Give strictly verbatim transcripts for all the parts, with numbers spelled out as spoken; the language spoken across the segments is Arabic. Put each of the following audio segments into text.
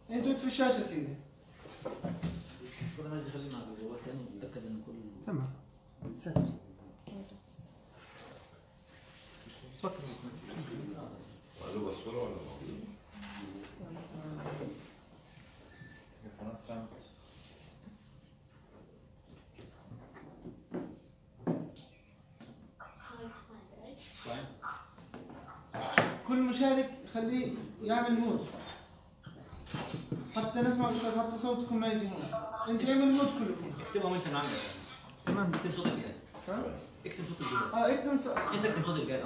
انتوا في الشاشه سيدي. كل ما يجي خلينا هو كان متاكد ان كل تمام. فكر قالوا بالصوره ولا موجود؟ كل مشارك خليه يعمل مود حتى نسمع الاستاذ، حتى صوتكم ما يجي هون. انت اعمل مود كلكم. اكتبهم انت من عندك. تمام. اكتب صوت الجهاز. ها؟ اكتب صوت الجهاز. اه اكتب صوت. انت اكتب صوت الجهاز.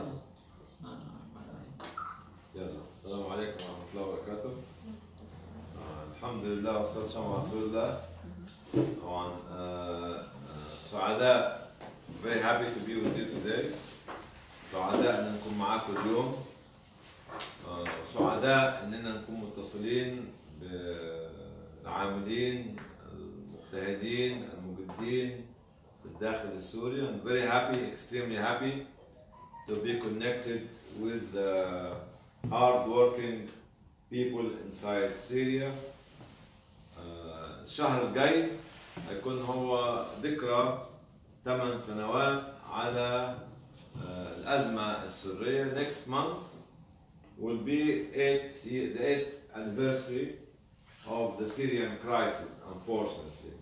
يلا السلام عليكم ورحمه الله وبركاته. آه الحمد لله والصلاه والسلام على رسول الله. طبعا آه آه سعداء very happy to be with you today. سعداء ان نكون معاكم اليوم. آه سعداء اننا نكون متصلين بالعاملين المجتهدين المجدين في الداخل السوري. I'm very happy, extremely happy to be connected with the hard-working people inside Syria. آه الشهر الجاي هيكون هو ذكرى ثمان سنوات على آه الأزمة السورية. Next month will be eight, the eighth anniversary of the Syrian crisis, unfortunately.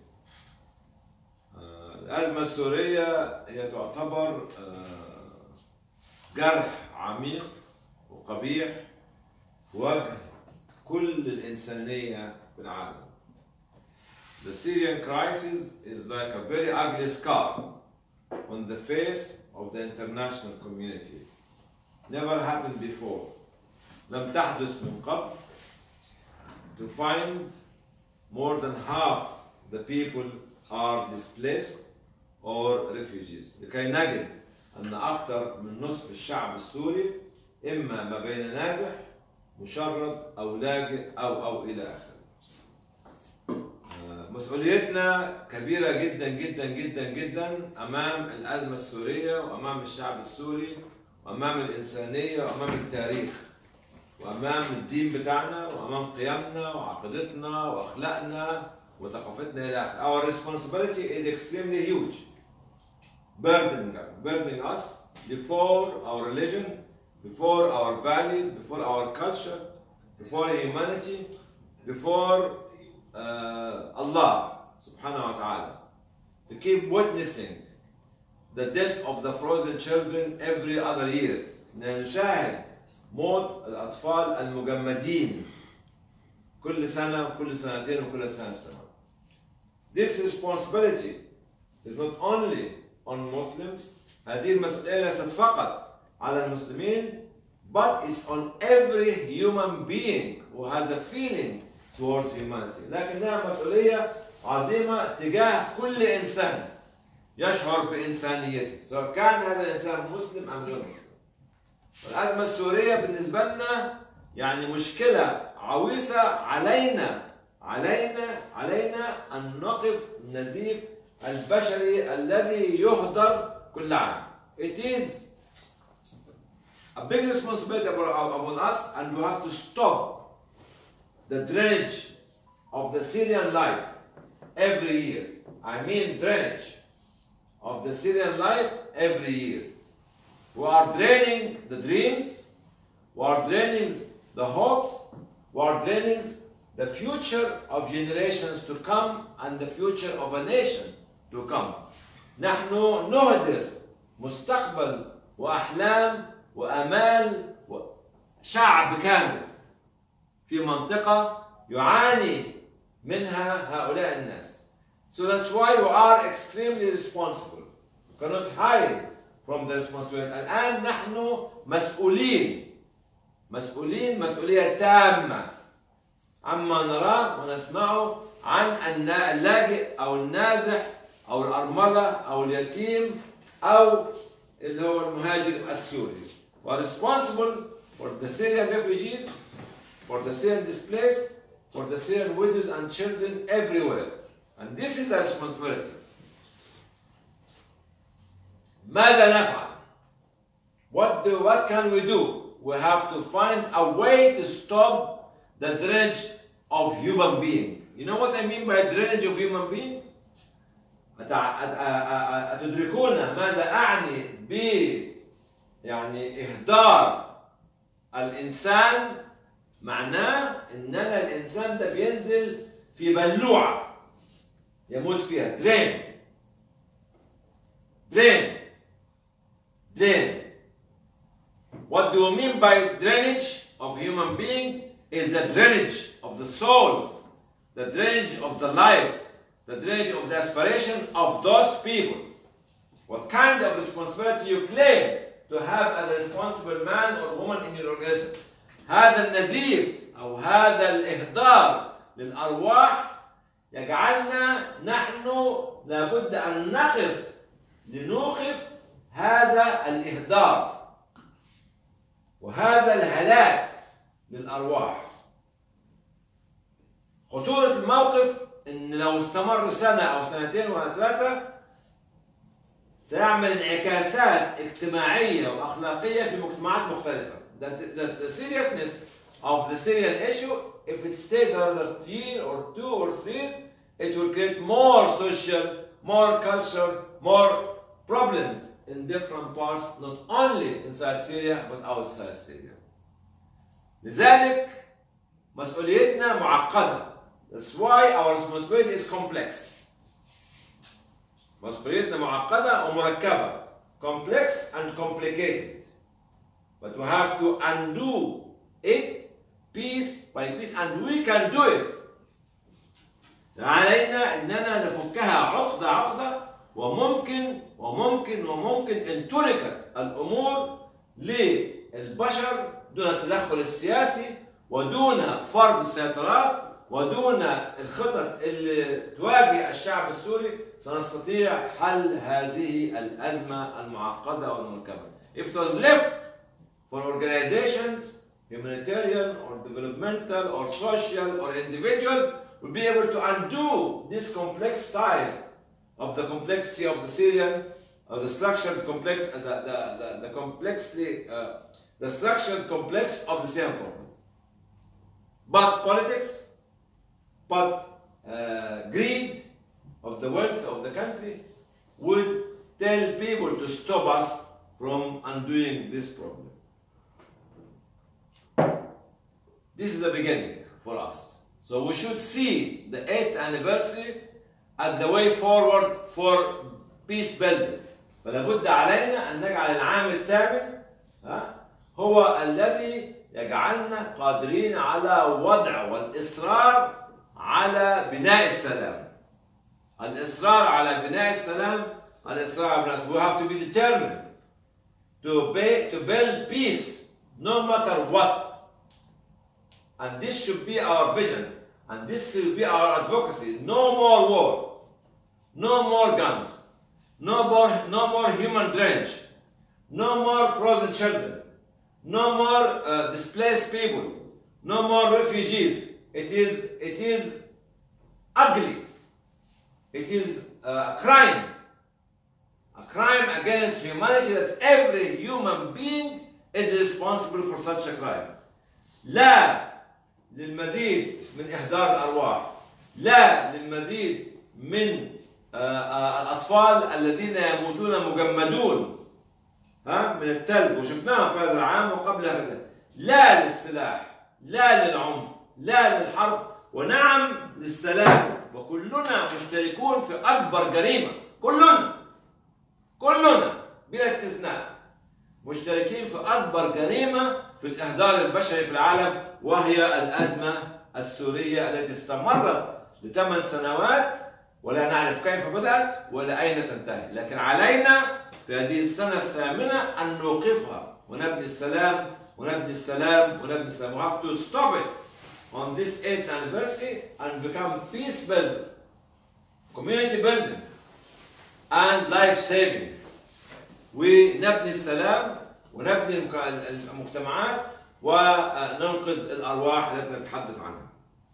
آه الأزمة السورية هي تعتبر آه جرح عميق وقبيح وجه كل الإنسانية في العالم. The Syrian crisis is like a very ugly scar on the face of the international community. Never happened before. لم تحدث من قبل. To find more than half the people are displaced or refugees. لكي نجد أن أكثر من نصف الشعب السوري إما ما بين نازح مشرد أو لاجئ أو أو إلى آخره. مسؤوليتنا كبيرة جدا جدا جدا جدا أمام الأزمة السورية وأمام الشعب السوري وأمام الإنسانية وأمام التاريخ وأمام الدين بتاعنا وأمام قيمنا وعقيدتنا وأخلاقنا وثقافتنا إلى آخره. Our responsibility is extremely huge, burdening, burdening us before our religion, before our values, before our culture, before humanity, before uh, Allah subhanahu wa ta'ala. To keep witnessing the death of the frozen children every other year. نشاهد موت الأطفال المجمدين كل سنة وكل سنتين وكل سنة سنة. This responsibility is not only on Muslims. هذه المسؤولية ليست فقط على المسلمين, but it's on every human being who has a feeling towards humanity. لكنها مسؤولية عظيمة تجاه كل إنسان يشعر بإنسانيته، سواء كان هذا الإنسان مسلم أم غير مسلم. والأزمة السورية بالنسبة لنا يعني مشكلة عويصة علينا علينا علينا أن نقف نزيف البشري الذي يهدر كل عام. It is a big responsibility upon us, and we have to stop the drainage of the Syrian life every year. I mean drainage of the Syrian life every year. We are draining the dreams, we are draining the hopes, we are draining the future of generations to come and the future of a nation to come. نحن نهدر مستقبل وأحلام وأمال وشعب كامل في منطقة يعاني منها هؤلاء الناس. So that's why we are extremely responsible. We cannot hide from the responsibility. الآن نحن مسؤولين مسؤولين مسؤولية تامة عما نراه ونسمعه عن اللاجئ أو النازح أو الأرملة أو اليتيم أو اللي هو المهاجر السوري. We are responsible for the Syrian refugees, for the Syrian displaced, for the Syrian widows and children everywhere. And this is a responsibility. ماذا نفعل? What do, what can we do? We have to find a way to stop the drainage of human being. You know what I mean by drainage of human being? أتدركون ماذا أعني ب يعني إهدار الإنسان؟ معناه إن أنا الإنسان ده بينزل في بلوعة يموت فيها. drain drain drain. What do you mean by drainage of human being? Is the drainage of the souls, the drainage of the life, the drainage of the aspiration of those people. What kind of responsibility you claim to have as a responsible man or woman in your organization. هذا النزيف أو هذا الإهدار للأرواح يجعلنا نحن لابد أن نقف لنوقف هذا الإهدار وهذا الهلاك للأرواح. خطورة الموقف إن لو استمر سنة أو سنتين ولا ثلاثة سيعمل انعكاسات اجتماعية وأخلاقية في مجتمعات مختلفة. The, the, the seriousness of the Syrian issue, if it stays another year or two or three, it will create more social, more culture, more problems in different parts, not only inside Syria but outside Syria. لذلك مسؤوليتنا معقدة. That's why our responsibility is complex. مسؤوليتنا معقدة ومركبة. Complex and complicated. But we have to undo it piece by piece, and we can do it. علينا أننا نفكها عقدة عقدة، وممكن وممكن وممكن إن تركت الأمور للبشر دون التدخل السياسي ودون فرض السيطرات ودون الخطط اللي تواجه الشعب السوري سنستطيع حل هذه الأزمة المعقدة والمركبة. If it was left for organizations, humanitarian or developmental or social or individuals, will be able to undo these complex ties of the complexity of the Syrian, of the structured complex, the, the, the, the complexity, uh, the structured complex of the Syrian problem. But politics, but uh, greed of the wealth of the country would tell people to stop us from undoing this problem. This is the beginning for us. So we should see the eighth anniversary as the way forward for peace building. فلا بد علينا أن نجعل العام الثامن هو الذي يجعلنا قادرين على وضع والإصرار على بناء السلام. الإصرار على بناء السلام، الإصرار على بناء السلام. We have to be determined to, pay, to build peace no matter what. And this should be our vision, and this should be our advocacy. No more war, no more guns, no more, no more human drainage, no more frozen children, no more uh, displaced people, no more refugees. It is, it is ugly. It is a crime, a crime against humanity that every human being is responsible for such a crime. لا للمزيد من إهدار الأرواح، لا للمزيد من الأطفال الذين يموتون مجمدون ها من الثلج وشفناهم في هذا العام وقبل هذا. لا للسلاح، لا للعنف، لا للحرب، ونعم للسلام. وكلنا مشتركون في أكبر جريمة. كلنا كلنا بلا استثناء مشتركين في أكبر جريمة في الإهدار البشري في العالم، وهي الأزمة السورية التي استمرت لثمان سنوات ولا نعرف كيف بدأت ولا أين تنتهي. لكن علينا في هذه السنة الثامنة أن نوقفها ونبني السلام ونبني السلام ونبني السلام. We have to stop it on this eighth anniversary and become peace building, community building and life saving. ونبني السلام ونبني المجتمعات وننقذ الأرواح التي نتحدث عنها.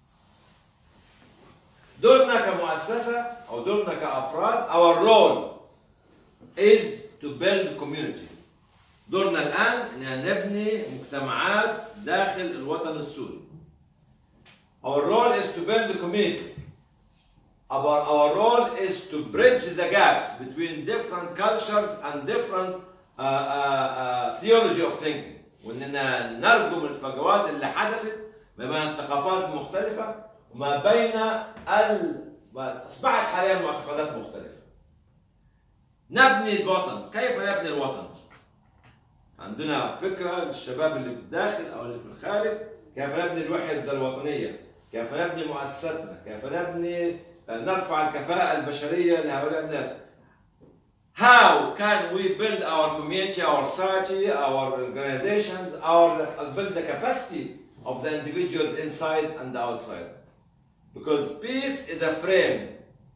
دورنا كمؤسسة أو دورنا كأفراد، our role is to build community. دورنا الآن أن نبني مجتمعات داخل الوطن السوري. Our role is to build the community. Our, our role is to bridge the gaps between different cultures and different uh, uh, uh, theology of thinking. وإننا نرجم الفجوات اللي حدثت ما بين الثقافات المختلفة وما بين ال... أصبحت حاليا معتقدات مختلفة. نبني الوطن، كيف نبني الوطن؟ عندنا فكرة للشباب اللي في الداخل أو اللي في الخارج، كيف نبني الوحدة الوطنية، كيف نبني مؤسساتنا، كيف نبني نرفع الكفاءة البشرية لهؤلاء الناس. How can we build our community, our society, our organizations, our build the capacity of the individuals inside and outside? Because peace is a frame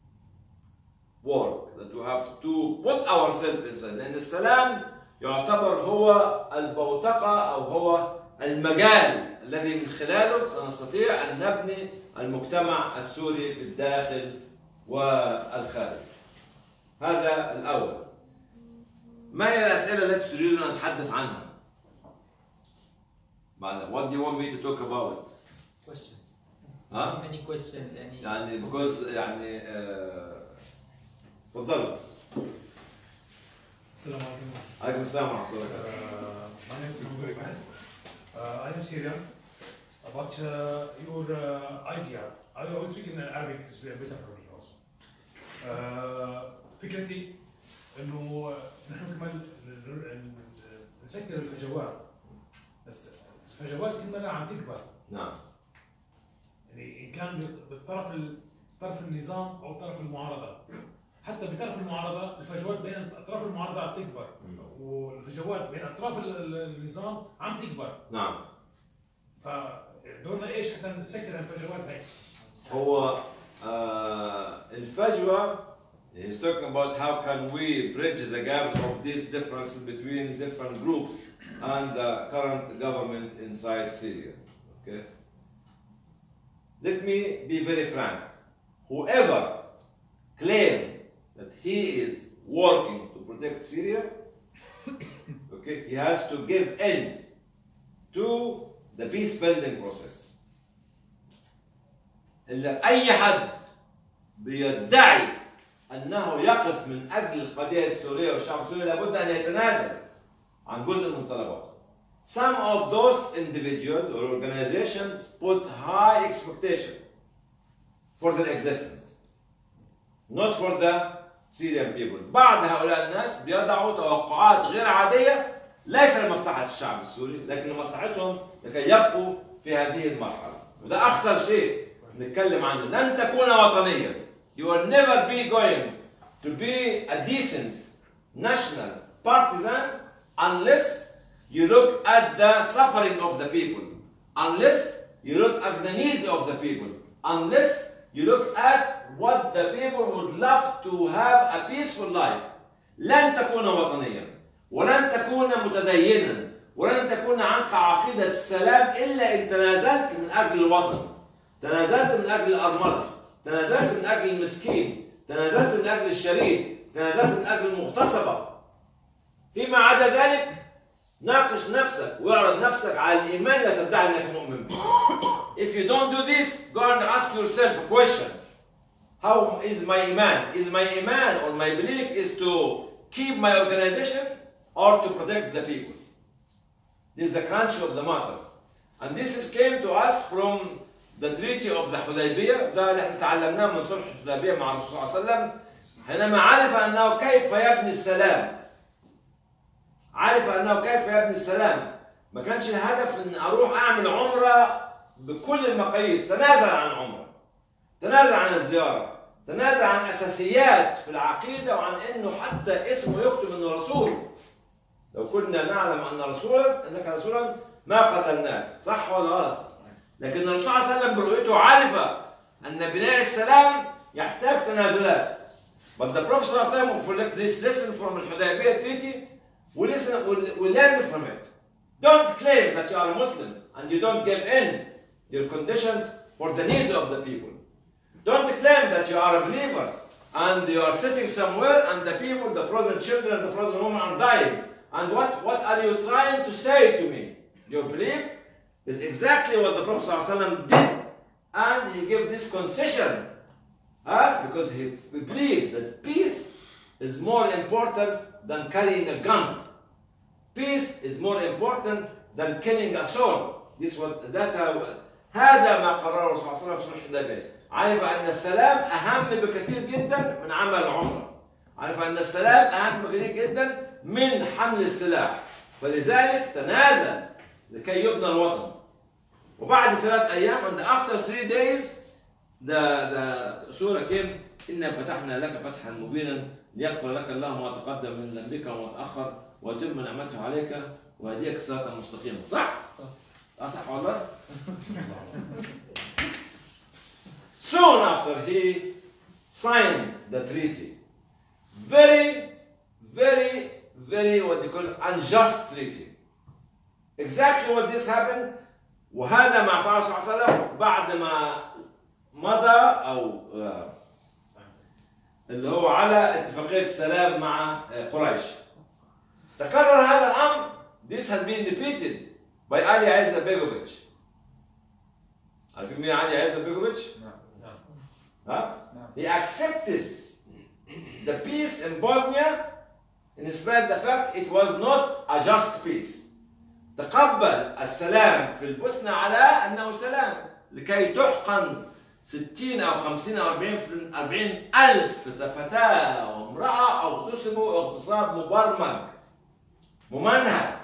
work that we have to put ourselves inside. لأن السلام يعتبر هو البوتقة أو هو المجال الذي من خلاله سنستطيع أن نبني المجتمع السوري في الداخل والخارج. هذا الأول. ما هي الأسئلة التي تريدون أن نتحدث عنها؟ What do you want me to talk about? Questions. ها؟ Any questions? Any... يعني because يعني تفضلوا. السلام عليكم. عليكم السلام ورحمة الله وبركاته. My name is Mahmoud Ahmed. Uh, I am Syrian. About uh, your uh, idea, I will speak in Arabic, it's better for me also. Uh, فكرتي إنه نحن كمان نسكر الفجوات، بس الفجوات كل مرة عم تكبر. نعم. يعني إن كان بالطرف طرف النظام أو طرف المعارضة. حتى بطرف المعارضة الفجوات بين أطراف المعارضة عم تكبر، والفجوات بين أطراف النظام عم تكبر. نعم. فدورنا إيش حتى نسكر الفجوات هاي؟ هو آه الفجوة he's talking about how can we bridge the gap of these differences between different groups and the current government inside Syria. Okay. Let me be very frank. Whoever claims that he is working to protect Syria, okay, he has to give in to the peace building process. إلا أي حد بيدعي أنه يقف من أجل القضية السورية والشعب السوري لابد أن يتنازل عن جزء من طلباته. Some of those individuals or organizations put high expectation for their existence, not for the Syrian people. بعض هؤلاء الناس بيضعوا توقعات غير عادية ليس لمصلحة الشعب السوري لكن لمصلحتهم لكي يبقوا في هذه المرحلة. وده أخطر شيء نتكلم عنه. لن تكون وطنيا. You will never be going to be a decent national partisan unless you look at the suffering of the people, unless you look at the needs of the people, unless you look at what the people would love to have a peaceful life. لن تكون وطنيا ولن تكون متدينا ولن تكون عنك عقيدة السلام إلا إن تنازلت من أجل الوطن، تنازلت من أجل الأرملة، تنازلت من أجل المسكين، تنازلت من أجل الشريد، تنازلت من أجل المغتصبة. فيما عدا ذلك ناقش نفسك واعرض نفسك على الإيمان لا تدعي أنك مؤمن به. If you don't do this, go and ask yourself a question. How is my iman? Is my iman or my belief is to keep my organization or to protect the people? This is the crunch of the matter. And this is came to us from the treaty of the Hudaybiyah. ده اللي احنا تعلمناه من صلح الحديبية مع الرسول صلى الله عليه وسلم. حينما عرف أنه كيف يبني السلام. عرف أنه كيف يبني السلام. ما كانش الهدف أن أروح أعمل عمرة بكل المقاييس. تنازل عن عمرة. تنازل عن الزيارة. تنازل عن أساسيات في العقيدة وعن أنه حتى اسمه يكتب أنه رسول. لو كنا نعلم أن رسولا أنك رسولا ما قتلناك. صح ولا غلط؟ لكن الرسول صلى الله عليه وسلم برؤيته عرف أن بناء السلام يحتاج تنازلات. But the Prophet صلى الله عليه وسلم reflect this lesson from the Hudaybiyah treaty. We listen, we learn from it. Don't claim that you are a Muslim and you don't give in your conditions for the needs of the people. Don't claim that you are a believer and you are sitting somewhere and the people, the frozen children, the frozen women are dying. And what, what are you trying to say to me? Your belief is exactly what the Prophet ﷺ did, and he gave this concession? Huh? Because he believed that peace is more important than carrying a gun. Peace is more important than killing a soul. This what that هذا ما قرره الرسول صلى الله عليه وسلم في صلح الحديبية. عرف أن السلام أهم بكثير جدا من عمل العمرة. عرف أن السلام أهم بكثير جدا من حمل السلاح. فلذلك تنازل لكي يبنى الوطن. وبعد ثلاث أيام and after three days the the سورة came إنا فتحنا لك فتحا مبينا ليغفر لك الله ما تقدم من ذنبك وما تأخر ويتم نعمته عليك ويهديك صراطا مستقيما. صح؟ صح. أصح والله؟ Soon after he signed the treaty, very, very, very what they call unjust treaty. Exactly what this happened. وهذا ما فعله صلى الله عليه وسلم بعد ما مضى أو اللي هو على اتفاقية السلام مع قريش. تكرر هذا الأمر. This has been repeated by Ali Izetbegovic. عارفين مين علي Izetbegovic؟ نعم. ها؟ He accepted the peace in Bosnia in spite of the fact it was not a just peace. تقبل السلام في البوسنة على أنه سلام لكي تحقن ستين أو خمسين أو أربعين أربعين ألف فتاة وامرأة اغتصبوا اغتصاب مبرمج ممنهج.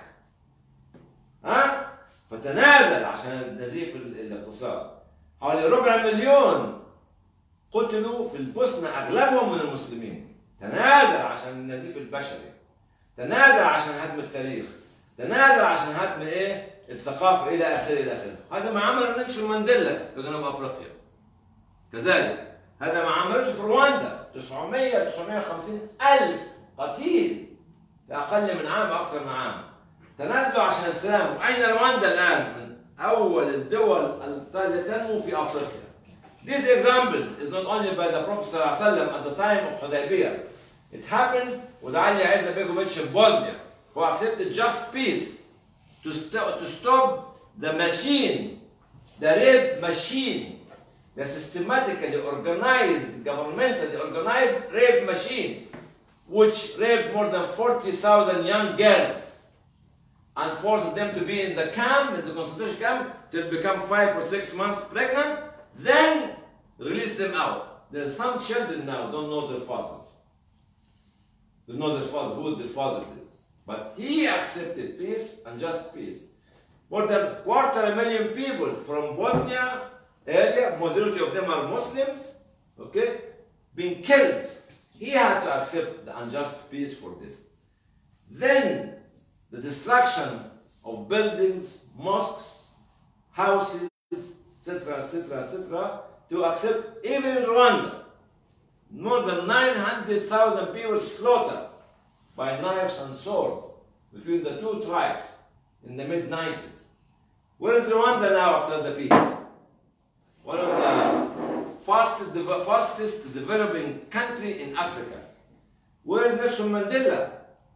ها؟ فتنازل عشان نزيف الاغتصاب. حوالي ربع مليون قتلوا في البوسنة أغلبهم من المسلمين. تنازل عشان النزيف البشري. تنازل عشان هدم التاريخ. تنازل عشان هدم ايه؟ الثقافة إلى آخره إلى آخره. هذا ما عمله نيلسون مانديلا في جنوب أفريقيا. كذلك هذا ما عملته في رواندا تسعمية تسعمية وخمسين ألف قتيل في أقل من عام أكثر من عام. تنازلوا عشان السلام. وأين رواندا الآن؟ من أول الدول التي تنمو في أفريقيا. These examples is not only by the Prophet صلى الله عليه وسلم at the time of Hudaybiyah. It happened with Ali Izetbegovic of Bosnia, who accepted just peace to, st to stop the machine, the rape machine, the systematically organized, governmentally organized rape machine, which raped more than forty thousand young girls and forced them to be in the camp, in the concentration camp, till become five or six months pregnant, then release them out. There are some children now don't know their fathers. They know their father, who their father is. But he accepted peace and just peace. More than quarter a million people from Bosnia area, majority of them are Muslims, okay, being killed. He had to accept the unjust peace for this. Then the destruction of buildings, mosques, houses, et cetera, et cetera, et cetera, to accept even in Rwanda. More than nine hundred thousand people slaughtered by knives and swords between the two tribes in the mid nineties. Where is Rwanda now after the peace? One of the fastest, fastest developing country in Africa. Where is Nelson Mandela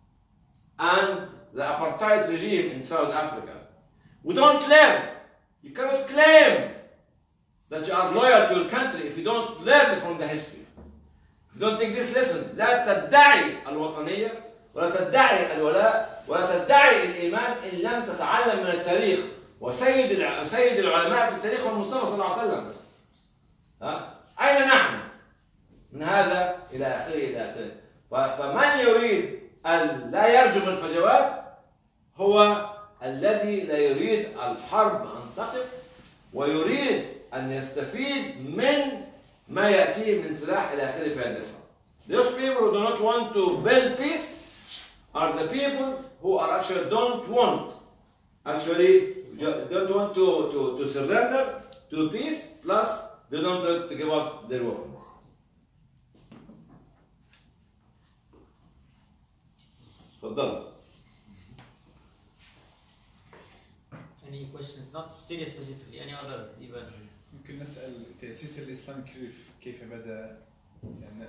and the apartheid regime in South Africa? We don't learn. You cannot claim that you are loyal to your country if you don't learn from the history. If you don't take this lesson, لا تدعي الوطنية ولا تدعي الولاء ولا تدعي الإيمان إن لم تتعلم من التاريخ. وسيد سيد العلماء في التاريخ هو المصطفى صلى الله عليه وسلم. ها؟ أين نحن؟ من هذا إلى آخره إلى آخره. فمن يريد أن لا يرجم الفجوات هو الذي لا يريد الحرب أن تقف ويريد أن يستفيد من ما يأتيه من سلاح إلى آخره في هذه الحرب. Those people who do not want to build peace are the people who are actually don't want actually don't want to, to, to surrender to peace, plus they don't want to give up their weapons. تفضل. Any questions? Not Syria specifically, any other even. ممكن نسأل تأسيس الإسلام كيف كيف بدأ؟ يعني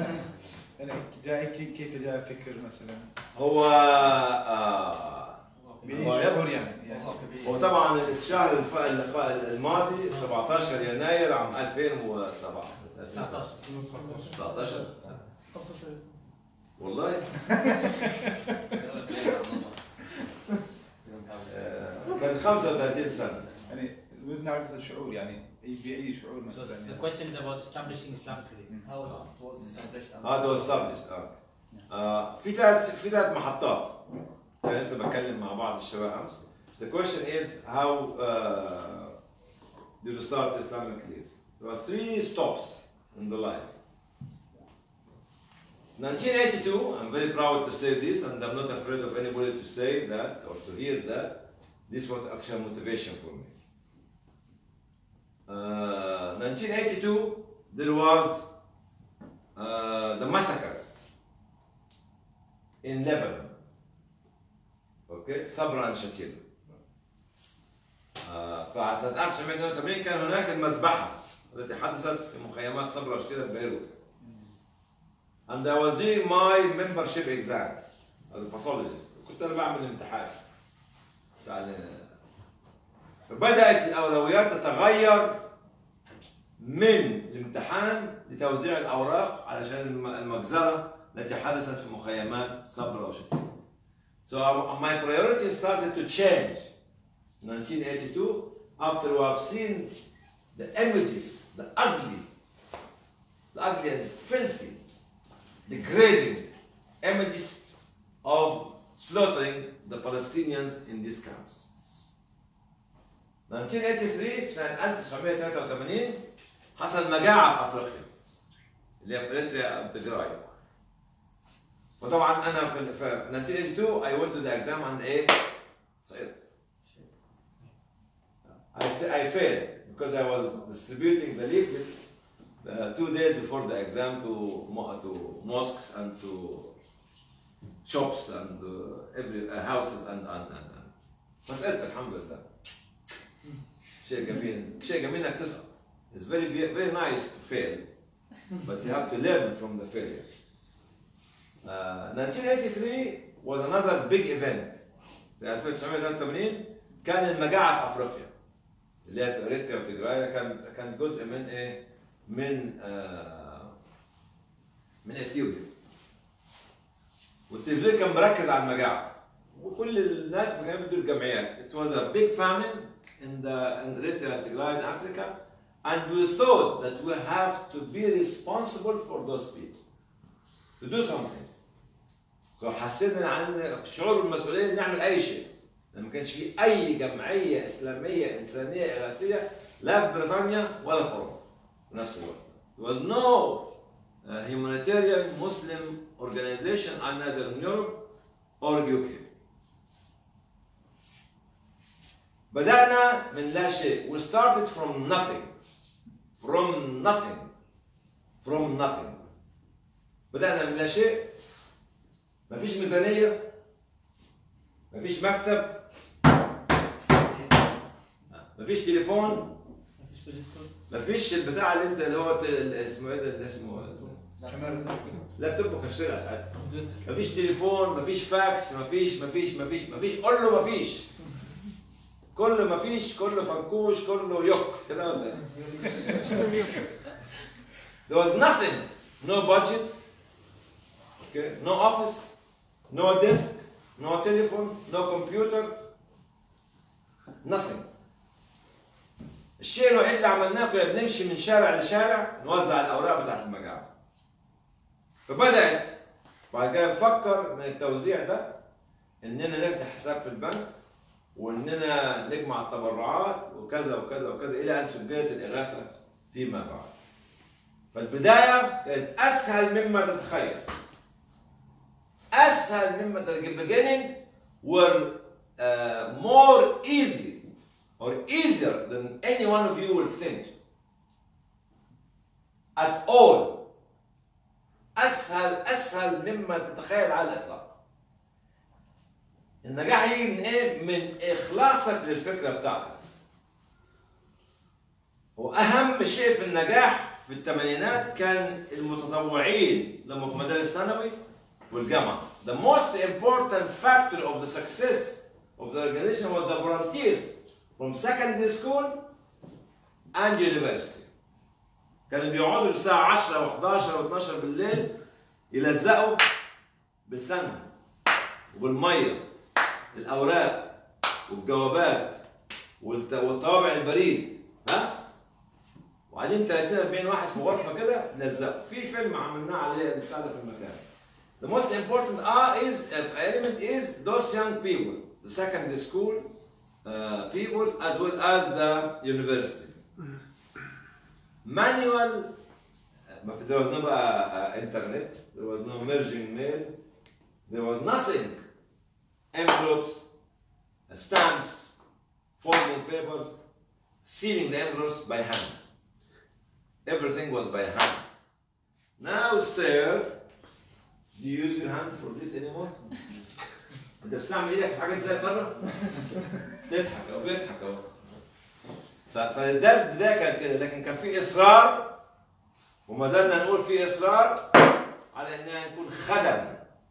يعني جاء كيف جاء فكر مثلا؟ هو آه بأي شهور يعني؟ يعني وطبعا الشهر الف- اللقاء الماضي سبعتاشر يناير عام ألفين وسبعة تسعتاشر تسعتاشر والله آه، كان خمسة وثلاثين سنة. يعني بدنا نعرف الشعور يعني أي- بأي شعور So مثلا the يعني. question is about establishing Islamic religion. How it was established. هذا هو established اه آه، في ثلاث في ثلاث محطات. أنا لسه بتكلم مع بعض الشباب أمس. The question is how uh, did you start Islamically? There are three stops in the life. nineteen eighty-two, I'm very proud to say this, and I'm not afraid of anybody to say that or to hear that. This was actually motivation for me. Uh, nineteen eighty-two, there was uh, the massacres in Lebanon. Okay, Sabra and Shatila. فسنة ألف وتسعمائة واثنين وثمانين كان هناك المذبحة التي حدثت في مخيمات صبرا وشتيلا ببيروت. And I was doing my membership exam as a pathologist. كنت أنا بعمل امتحان. يعني فبدأت الأولويات تتغير من الامتحان لتوزيع الأوراق علشان المجزرة التي حدثت في مخيمات صبرا وشتيلا. So my priority started to change in nineteen eighty-two after we have seen the images, the ugly, the ugly and filthy, degrading images of slaughtering the Palestinians in these camps. nineteen eighty-three في سنة ألف وتسعمائة وثلاثة وثمانين حصل مجاعة في أفريقيا اللي هي في إريتريا وتجراي. وطبعا أنا في في nineteen eighty-two I went to the exam and إيه سقطت. I I failed because I was distributing the leaflets uh, two days before the exam to to mosques and to shops and uh, every uh, houses and and and. and. فسقطت الحمد لله. شيء جميل شيء جميل انك تسقط. It's very very nice to fail, but you have to learn from the failure. Uh, nineteen eighty-three was another big event. في ألف وتسعمائة وثلاثة وثمانين كان المجاعة في أفريقيا اللي هي في إريتريا وتجراي كان كان جزء من إيه؟ من آه من إثيوبيا. والتلفزيون كان مركز على المجاعة وكل الناس كانوا بيدوا الجمعيات. It was a big famine in the in Eritrea and Tigray in Africa, and we thought that we have to be responsible for those people to do something. حسينا عن شعور بالمسؤولية نعمل أي شيء. ما كانش في أي جمعية إسلامية إنسانية إغاثية لا في بريطانيا ولا في أوروبا في نفس الوقت. There was no uh, humanitarian Muslim organization either in Europe or U K. بدأنا من لا شيء. We started from nothing. From nothing. From nothing. بدأنا من لا شيء. مفيش ميزانية. مفيش مكتب. مفيش تليفون. مفيش البتاع اللي انت اللي هو اسمه ايه ده اللي اسمه لابتوب ما كانش طلع ساعتها. مفيش تليفون، مفيش فاكس، مفيش مفيش مفيش مفيش كله مفيش. كله مفيش، كله فنكوش، كله يوك كده ولا ايه؟ There was nothing. No budget. Okay. No office. No desk. No telephone. No computer. Nothing. الشيء الوحيد اللي عملناه كنا بنمشي من شارع لشارع نوزع الاوراق بتاعت المجاعة. فبدأت بعد كده نفكر من التوزيع ده اننا نفتح حساب في البنك واننا نجمع التبرعات وكذا وكذا وكذا الى ان سجلت الاغاثة فيما بعد. فالبداية كانت اسهل مما تتخيل. اسهل مما تتخيل. beginning were uh, more easy or easier than any one of you will think at all. اسهل اسهل مما تتخيل على الاطلاق. النجاح يجي من ايه؟ من اخلاصك للفكره بتاعتك. واهم شيء في النجاح في الثمانينات كان المتطوعين لما في مدارس ثانوي والجامعه. The most important factor of the success of the organization was the volunteers from secondary school and university. كانوا بيقعدوا الساعة عشرة وحداشر واثناشر بالليل يلزقوا بلسانهم وبالمية الأوراق والجوابات والطوابع البريد، ها؟ وقاعدين ثلاثين أربعين واحد في غرفة كده لزقوا. في فيلم عملناه عليه بتاع ده في المكان. The most important uh, is element is those young people, the secondary school uh, people as well as the university. Manual, there was no uh, internet, there was no merging mail, there was nothing. Envelopes, stamps, folding papers, sealing the envelopes by hand. Everything was by hand. Now, sir, do you use your hand for this anymore? انت بتستعمل ايدك في حاجات زي بره؟ تضحك او بيضحك اهو. فده البدايه كانت كده، لكن كان في اصرار وما زلنا نقول في اصرار على اننا نكون خدم.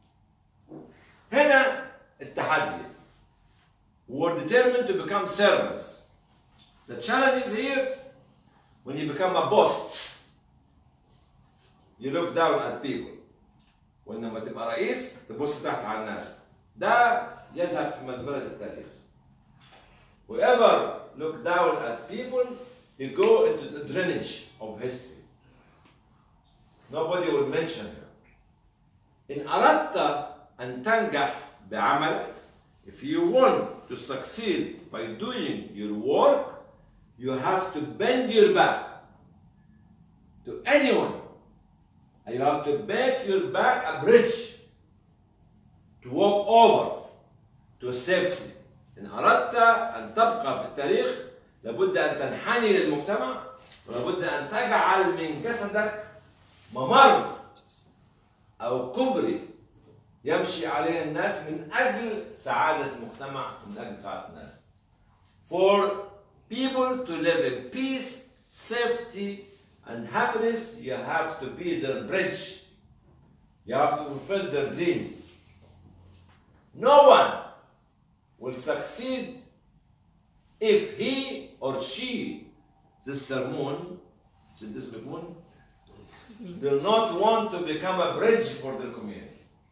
هنا التحدي. We're determined to become servants. The challenge is here when you become a boss. You look down at people. وإنما تبقى رئيس تبص تحت على الناس. ده يذهب في مزبلة التاريخ. Whoever look down at people, you go into the drainage of history. Nobody will mention him. إن أردت أن تنجح بعملك, if you want to succeed by doing your work, you have to bend your back to anyone. And you have to make your back a bridge to walk over to safety. إن أردت أن تبقى في التاريخ لابد أن تنحني للمجتمع ولابد أن تجعل من جسدك ممر أو كوبري يمشي عليه الناس من أجل سعادة المجتمع، من أجل سعادة الناس. For people to live in peace, safety, and happiness, you have to be their bridge. You have to fulfill their dreams. No one will succeed if he or she, Sister Moon, Sister Moon, do not want to become a bridge for their community.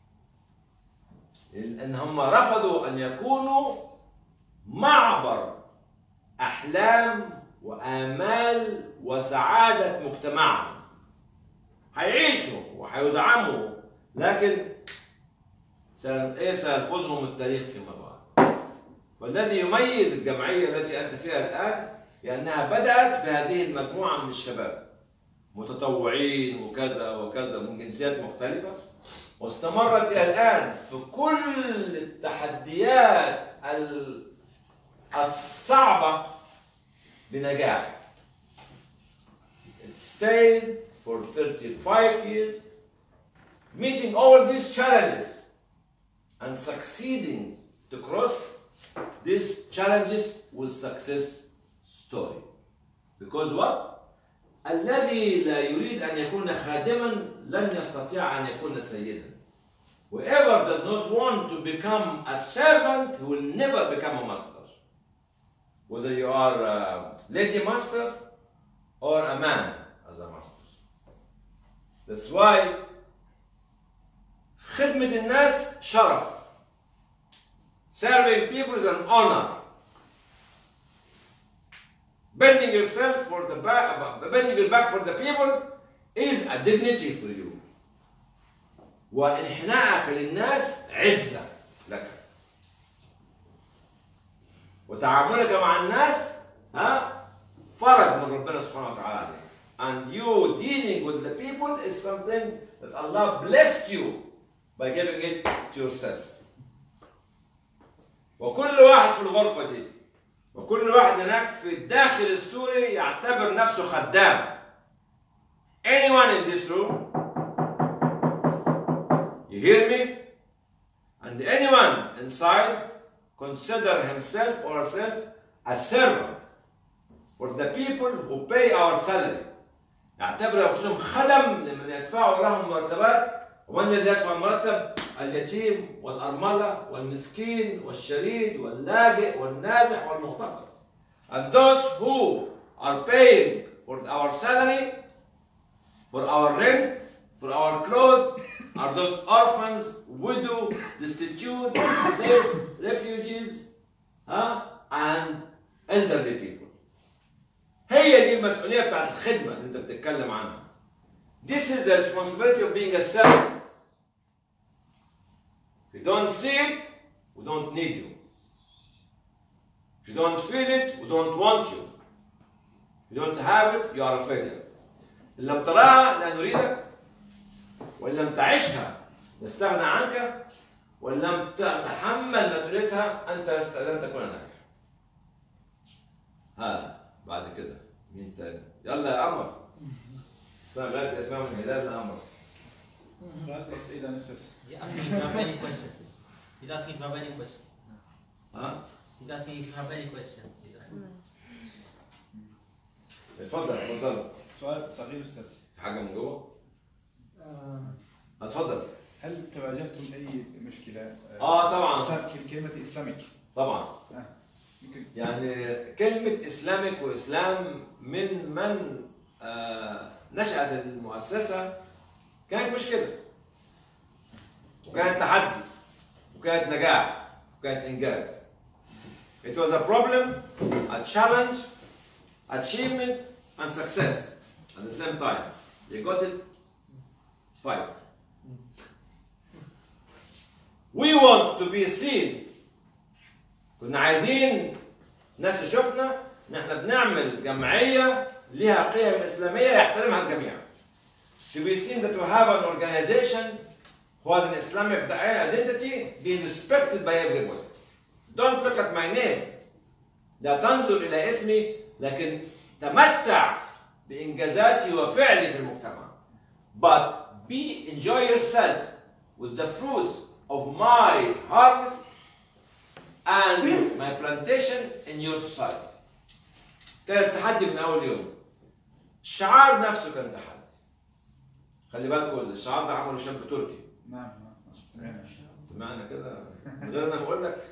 إن هم رفضوا أن يكونوا معبر أحلام وآمال وسعادة مجتمعهم. هيعيشوا وهيدعموا لكن سيلفظهم التاريخ فيما بعد. والذي يميز الجمعية التي أنت فيها الآن هي أنها بدأت بهذه المجموعة من الشباب متطوعين وكذا وكذا من جنسيات مختلفة، واستمرت إلى الآن في كل التحديات الصعبة بنجاح. It stayed for thirty-five years, meeting all these challenges and succeeding to cross these challenges with success story. Because what? الذي لا يريد أن يكون خادما لن يستطيع أن يكون سيدا. Whoever does not want to become a servant will never become a master. Whether you are a lady master or a man as a master. That's why خدمة الناس شرف. Serving people is an honor. Bending yourself for the back, bending your back for the people is a dignity for you. وانحناءك للناس عزة لك. وتعاملك مع الناس ها فرج من ربنا سبحانه وتعالى عليك. And you dealing with the people is something that Allah blessed you by giving it to yourself. وكل واحد في الغرفة دي وكل واحد هناك في الداخل السوري يعتبر نفسه خدام. Anyone in this room, you hear me? And anyone inside consider himself or herself a servant for the people who pay our salary. يعتبر نفسهم خدم لمن يدفعوا لهم مرتبات ومن الذي يدفع المرتب؟ اليتيم والأرملة والمسكين والشريد واللاجئ والنازح والمغتصب. And those who are paying for our salary, for our rent, for our clothes, are those orphans, widow, destitute, slaves, refugees, huh? and elderly people. هي دي المسؤولية بتاعت الخدمة اللي أنت بتتكلم عنها. This is the responsibility of being a servant. If you don't see it, we don't need you. If you don't feel it, we don't want you. If you don't have it, you are a failure. إن لم تراها لا نريدك، وإن لم تعيشها نستغنى عنك، وإن لم تتحمل مسؤوليتها أنت لن تكون ناجح. ها بعد كده مين تاني؟ يلا يا قمر. اسمها غيرت اسمها من هلال لقمر. سؤال بس إذا أستاذ. He's asking if you have any questions. He's asking if you have any questions. ها؟ He's asking if you have any questions. اتفضل اتفضل. سؤال صغير أستاذ. في حاجة من جوه؟ آه، اتفضل. هل تواجهتم أي مشكلة؟ اه طبعا. إسلام- كلمة إسلامك. طبعا. آه. يمكن. يعني كلمة إسلامك وإسلام من من آه نشأت المؤسسة كانت مشكلة، وكانت تحدي، وكانت نجاح، وكانت إنجاز. It was a problem, a challenge, achievement, and success at the same time. You got it? Fight. We want to be seen. كنا عايزين ناس تشوفنا ان احنا بنعمل جمعيه لها قيم اسلاميه يحترمها الجميع. To be seen that we have an organization who has an Islamic identity being respected by everybody. Don't look at my name. لا تنظر الى اسمي لكن تمتع بانجازاتي وفعلي في المجتمع. But be enjoy yourself with the fruits of my harvest and my plantation in your society. كان تحدي من اول يوم. الشعار نفسه كان تحدي. خلي بالكم الشعار ده عمله شاب تركي. نعم نعم سمعنا. سمعنا كده من غير انا بقول لك.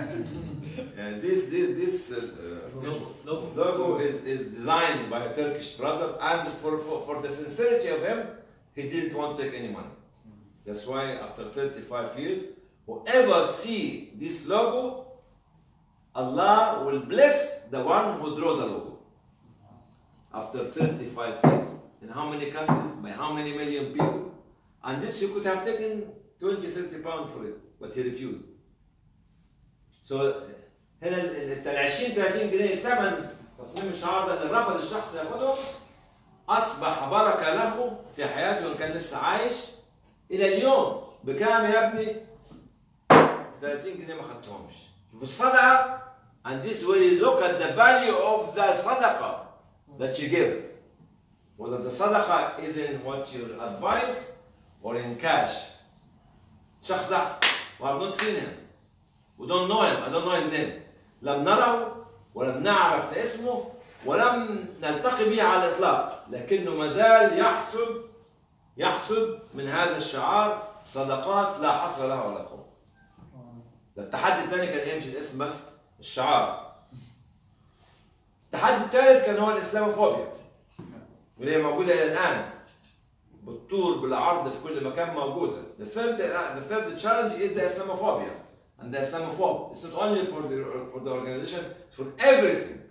And this this this uh, Logo. Logo. logo is is designed by a Turkish brother, and for, for for the sincerity of him, he didn't want to take any money. That's why after thirty-five years, whoever see this logo, Allah will bless the one who drew the logo. After thirty-five years, in how many countries, by how many million people, and this you could have taken twenty, thirty pounds for it, but he refused. So هنا ال عشرين ثلاثين جنيه ثمن تصميم الشعار ده اللي رفض الشخص ياخده اصبح بركه له في حياته وان كان لسه عايش الى اليوم. بكام يا ابني؟ ثلاثين جنيه ما خدتهمش. في الصدقه and this will look at the value of the صدقه that you give. Whether the صدقه is in what you advise or in cash. الشخص ده we have not seen him. We don't know him. I don't know his name. لم نره ولم نعرف اسمه ولم نلتقي به على الإطلاق، لكنه ما زال يحصد يحصد من هذا الشعار صدقات لا حصر لها ولا قوة. ده التحدي الثاني كان يمشي الاسم بس الشعار. التحدي الثالث كان هو الإسلاموفوبيا واللي هي موجودة إلى الآن بالطول بالعرض في كل مكان موجودة. The third, the third challenge is the Islamophobia. And the Islamophobe. It's not only for the for the organization, it's for everything.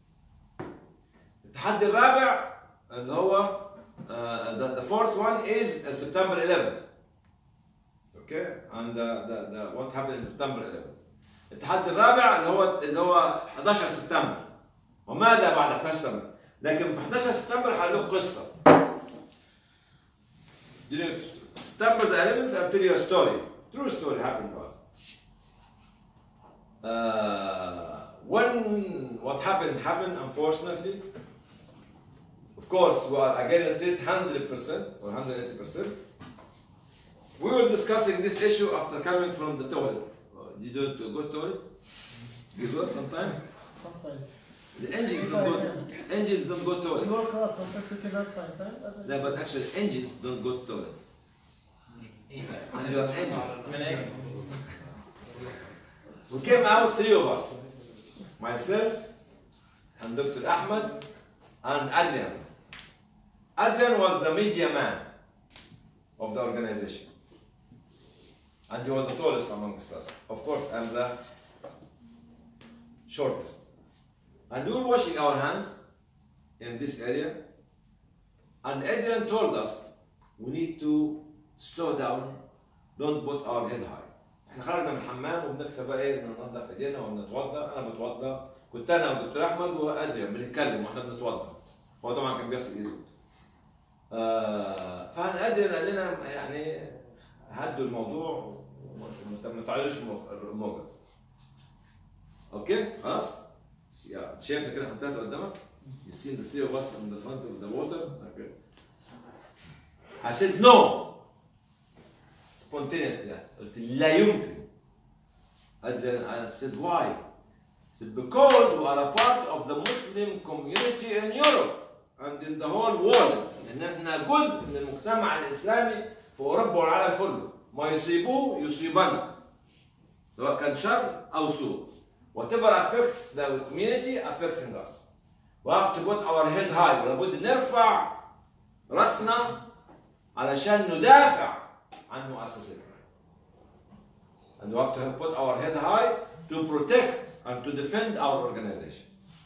التحدي الرابع اللي هو uh, the, the fourth one is uh, September eleventh. Okay, and the, the, the what happened in September eleventh. التحدي الرابع اللي هو اللي هو إحدى عشر سبتمبر. وماذا بعد إحدى عشر سبتمبر؟ لكن في إحدى عشر سبتمبر هقول قصة. September the eleventh, I'll tell you a story. True story happened to us. Uh, when what happened happened, unfortunately, of course, we are against it one hundred percent or one hundred eighty percent. We were discussing this issue after coming from the toilet. Uh, you don't go to toilet? You go sometimes? sometimes. The angels don't go, angels don't go to You toilet. work hard, sometimes you cannot find time. No, but actually angels don't go to toilets. And you are angel. We came out, three of us. Myself, and Doctor Ahmed, and Adrian. Adrian was the media man of the organization. And he was the tallest amongst us. Of course, I'm the shortest. And we were washing our hands in this area. And Adrian told us, we need to slow down, don't put our head high. احنا خرجنا من الحمام وبنكسب بقى ايه ننظف ايدينا ونتوضا، انا بتوضا، كنت انا والدكتور احمد وادريان بنتكلم واحنا بنتوضا. هو طبعا كان بيغسل ايده. آه فادريان قال لنا يعني هدوا الموضوع وما تعالوش الموجه. اوكي خلاص؟ شايفنا كده حطيتها قدامك؟ You see the three of us in the front of the water? Okay. I said no. Spontaneously. قلت لا يمكن. And then I said why? I said because we are a part of the Muslim community in Europe and in the whole world. إن إحنا جزء من المجتمع الإسلامي في أوروبا والعالم كله. ما يصيبوه يصيبنا. سواء كان شر أو سوء. Whatever affects the community affecting us. We have to put our head high. ولابد نرفع رأسنا علشان ندافع عن مؤسستنا. And we have to put our head high to protect and to defend our organization.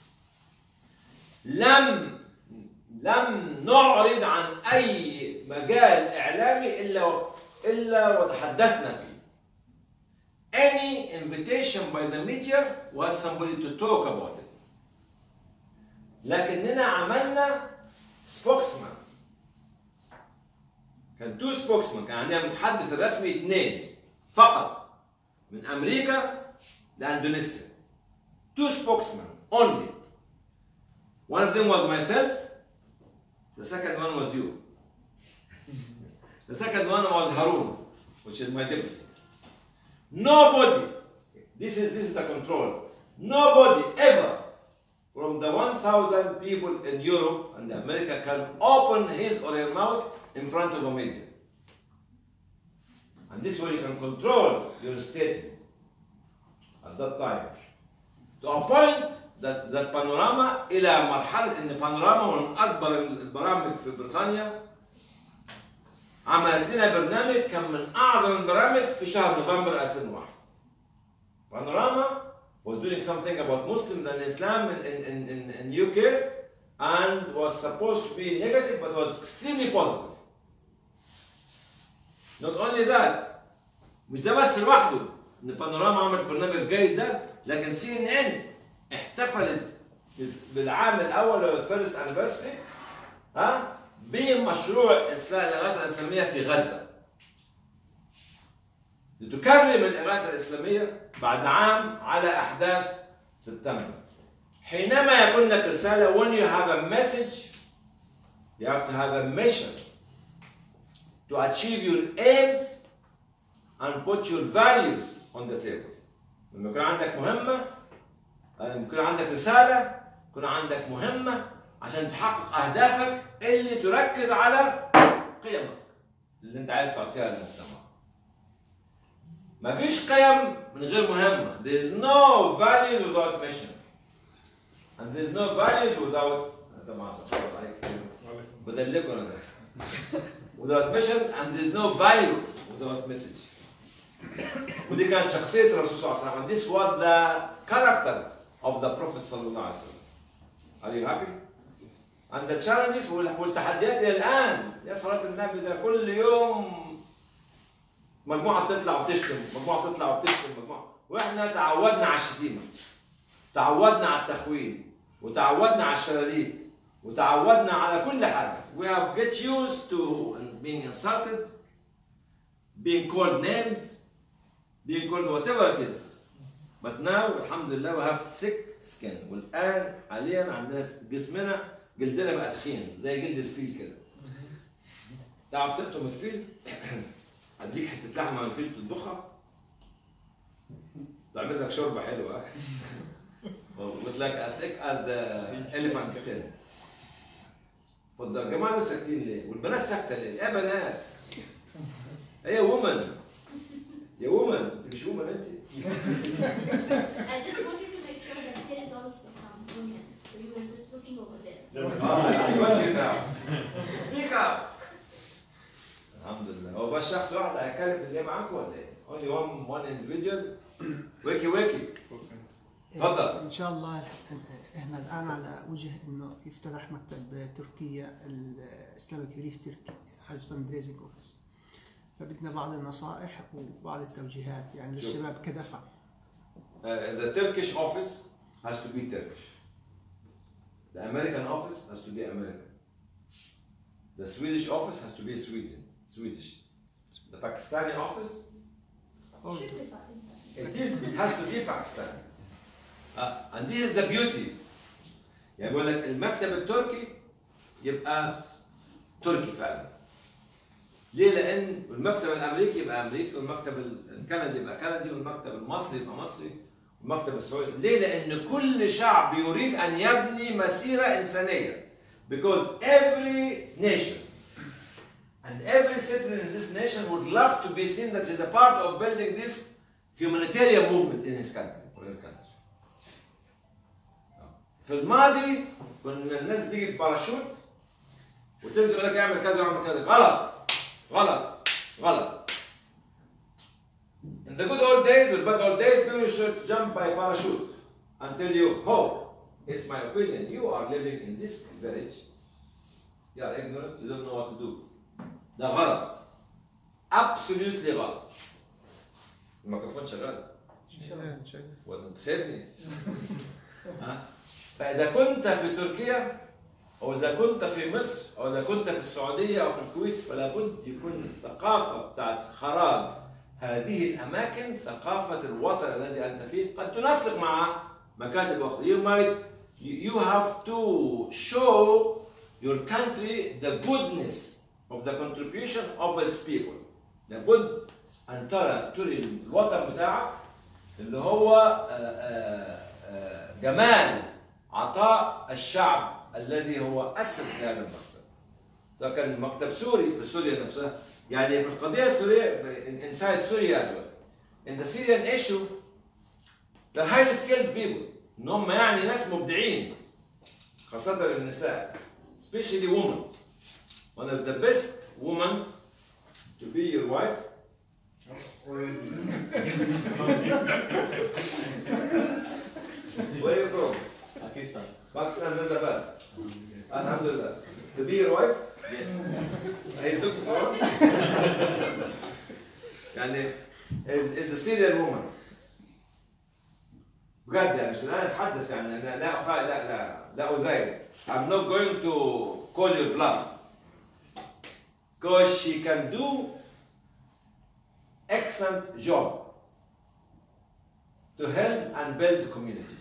لم لم نعرض عن أي مجال إعلامي إلا إلا وتحدثنا فيه. Any invitation by the media was somebody to talk about it. لكننا عملنا spokesman. كان تو spokesman، كان عندنا متحدث الرسمي اثنين فقط من أمريكا لأندونيسيا. Two spokesmen only. One of them was myself. The second one was you. The second one was Harun, which is my deputy. Nobody, this is this is the control. Nobody ever from the one thousand people in Europe and America can open his or her mouth in front of a media. And this way you can control your statement at that time. To a point that, that Panorama إلى مرحلة إن Panorama من أكبر البرامج في بريطانيا عملت لنا برنامج كان من أعظم البرامج في شهر نوفمبر ألفين وواحد. Panorama was doing something about Muslims and Islam in, in, in, in U K and was supposed to be negative but was extremely positive. Not only that, مش ده بس لوحده ان بانوراما عملت برنامج جيد ده، لكن سي ان ان احتفلت بالعام الاول الفيرست انيفرسري ها بمشروع الاغاثه الاسلاميه في غزه. لتكرم الاغاثه الاسلاميه بعد عام على احداث سبتمبر. حينما يكون لك رساله when you have a message you have to have a mission to achieve your aims and put your values on the table. لما يكون عندك مهمة، لما يكون عندك رسالة، يكون عندك مهمة عشان تحقق أهدافك اللي تركز على قيمك اللي أنت عايز تعطيها للمجتمع. مفيش قيم من غير مهمة. There is no values without mission. And there is no values without طبعا بدلكوا أنا ده. Without mission and there is no value without message. ودي كانت شخصية الرسول صلى الله عليه وسلم. And this was the character of the Prophet صلى الله عليه وسلم. Are you happy? And the challenges والتحديات إلى الآن يا صلاة النبي ده كل يوم مجموعة بتطلع وبتشتم، مجموعة بتطلع وبتشتم، مجموعة وإحنا تعودنا على الشتيمة. تعودنا على التخوين وتعودنا على الشلاليت وتعودنا على كل حاجة. We have get used to being insulted, being called names, being called whatever it is. But now alhamdulillah we have thick skin. والآن حاليا عندنا جسمنا جلدنا بقى تخين زي جلد الفيل كده. تعرف تقطم الفيل؟ أديك حتة لحمة من الفيل تطبخها. تعمل لك شوربة حلوة. with like as thick as the elephant skin. فالجماعة دول ساكتين ليه؟ والبنات ساكتة ليه؟ يا بنات هي وومن يا وومن، انت مش وومن انت. I just wanted to make sure that there is also some women, so you were just looking over there. I got you now. Speak up. الحمد لله. هو بس شخص واحد هيتكلم اللي معاكم ولا ايه؟ Only one one individual. ويكي ويكي. تفضل. ان شاء الله احنا الان على وجه انه يفتتح مكتب تركيا الاسلامك ريليف تركي از فاندريزنج اوفيس. فبدنا بعض النصائح وبعض التوجيهات يعني للشباب كدفع. Uh, the Turkish office has to be Turkish. The American office has to be American. The Swedish office has to be Sweden, Swedish. The Pakistani office, Should be Pakistan. it is, it has to be Pakistani. Uh, and this is the beauty. يعني بقول لك المكتب التركي يبقى تركي فعلا. ليه؟ لأن المكتب الأمريكي يبقى أمريكي، والمكتب الكندي يبقى كندي، والمكتب المصري يبقى مصري، والمكتب السعودي. ليه؟ لأن كل شعب يريد أن يبني مسيرة إنسانية. Because every nation and every citizen in this nation would love to be seen that is a part of building this humanitarian movement in his country or her country. في الماضي كنا الناس بتيجي بباراشوت وتنزل يقول لك اعمل كذا واعمل كذا، غلط غلط غلط. In the good old days, the bad old days, people should jump by parachute and tell you, oh, it's my opinion, you are living in this village, you are ignorant, you don't know what to do. ده غلط. Absolutely غلط. الميكروفون شغال؟ شغال شغال. ولا انت سيبني؟ ها؟ فإذا كنت في تركيا أو إذا كنت في مصر أو إذا كنت في السعودية أو في الكويت، فلا بد يكون الثقافة بتاعت خراج هذه الأماكن ثقافة الوطن الذي أنت فيه قد تنسق مع مكاتب أخرى. You might you have to show your country the goodness of the contribution of its people. لابد أن ترى تري الوطن بتاعك اللي هو جمال عطاء الشعب الذي هو أسس لهذا المكتب. سواء كان مكتب سوري في سوريا نفسها، يعني في القضية السورية inside Syria as well. In the Syrian issue, they're highly skilled people. إن هم يعني ناس مبدعين خاصة النساء. Especially women. One of the best women to be your wife. Where are you from? Pakistan. Pakistan, not that bad. Alhamdulillah. To be your wife? Yes. Are you looking for her? يعني is is a Syrian woman. بجد يعني مش انا اتحدث يعني لا لا لا لا لا أزايد. I'm not going to call your bluff. Because she can do excellent job to help and build the community.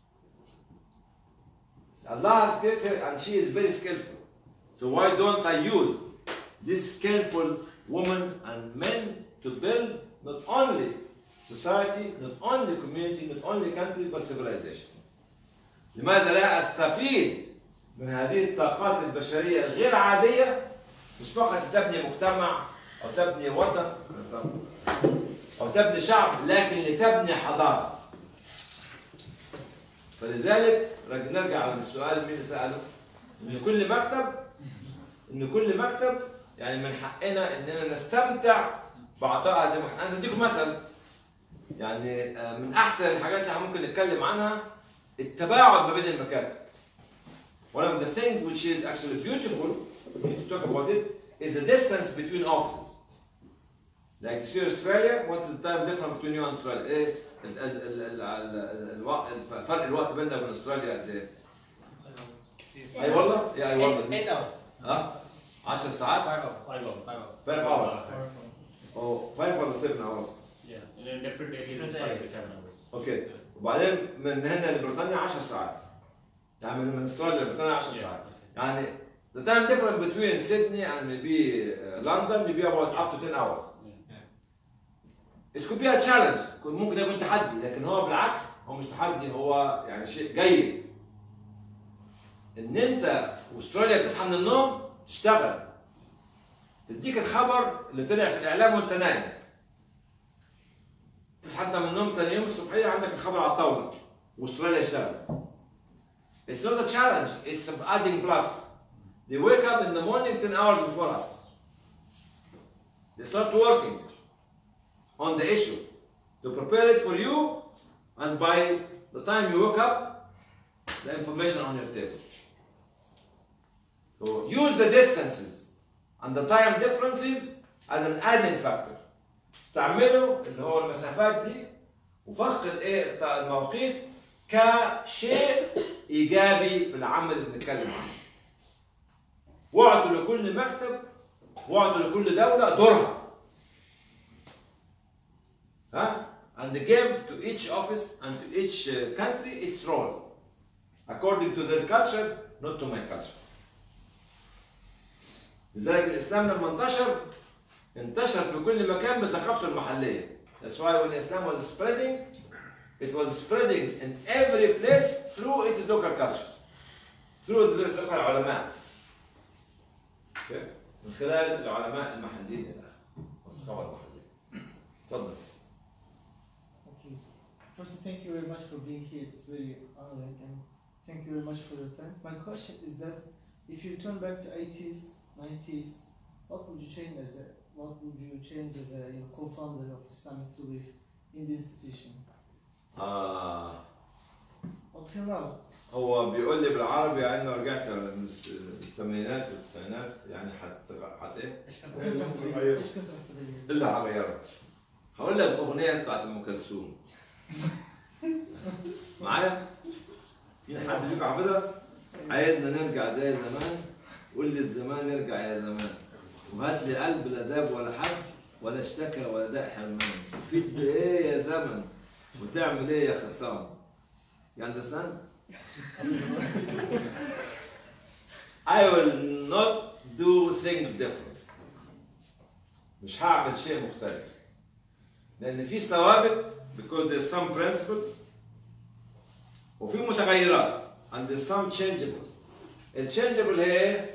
Allah has created her and she is very skillful. So why don't I use this skillful women and men to build not only society, not only community, not only country, but civilization. لماذا لا أستفيد من هذه الطاقات البشرية الغير عادية مش فقط تبني مجتمع أو تبني وطن أو تبني شعب، لكن لتبني حضارة. فلذلك نرجع للسؤال مين سأله؟ إن كل مكتب إن كل مكتب يعني من حقنا إننا نستمتع بعطاء هذه المكتب. أنا أديكم مثل يعني من أحسن الحاجات اللي ممكن نتكلم عنها التباعد ما بين المكاتب. One of the things which is actually beautiful, we need to talk about it, is the distance between offices. Like you see Australia, what is the time difference between you and Australia? إيه فرق الوقت بيننا وبين أستراليا قد إيه؟ أي والله؟ يا أي والله. eight hours. ها؟ عشر ساعات؟ five hours. five hours. five hours. five hours. أو five ولا seven hours؟ Yeah, in different areas, Different five to areas. seven hours. أوكي. وبعدين من هنا لبريطانيا عشر ساعات. يعني من استراليا لبريطانيا عشر ساعات. يعني the time difference between Sydney and maybe uh, London maybe about up to ten hours. It could be a challenge. ممكن يكون تحدي، لكن هو بالعكس هو مش تحدي، هو يعني شيء جيد. ان انت واستراليا تصحى من النوم تشتغل تديك الخبر اللي طلع في الاعلام وانت نايم. تصحى انت من النوم ثاني يوم الصبحيه عندك الخبر على الطاوله واستراليا اشتغلت. It's not a challenge, it's adding plus. They wake up in the morning ten hours before us. They start working on the issue to prepare it for you, and by the time you wake up, the information on your table. So use the distances and the time differences as an adding factor. استعملوا اللي هو المسافات دي وفرق الايه المواقيت كشيء ايجابي في العمل اللي بنتكلم عنه. واعطوا لكل مكتب واعطوا لكل دوله دورها. ها؟ And give to each office and to each country its role according to their culture, not to my culture. لذلك الاسلام لما انتشر انتشر في كل مكان بثقافته المحليه. That's why when Islam was spreading, it was spreading in every place through its local culture, through the local علماء. Okay? من خلال العلماء المحليين والثقافه المحليه. تفضل. Okay. First, thank you very much for being here. It's very honoring, and thank you very much for your time. My question is that if you turn back to eighties, nineties, what would you change as a what would you change as a you know, co-founder of Islamic Relief in the institution? آه Up till now. هو بيقول لي بالعربي يعني لو رجعت الثمانينات والتسعينات يعني حت حت ايه؟ ايش كنت محتاج؟ ايش كنت محتاج؟ الا هغيرها. هقول لك اغنيه بتاعت ام كلثوم. معايا؟ في حد فيكم حافظها؟ عايزنا نرجع زي زمان، قول لي الزمان ارجع يا زمان. وهات لي قلب لا داب ولا حب ولا اشتكى ولا داء حرمان. تفيد بايه يا زمن؟ وتعمل ايه يا خصام؟ You understand? I will not do things different. مش هعمل شيء مختلف. لأن في ثوابت because there's some principles وفي متغيرات and there's some changeables. الchangeable هي ايه؟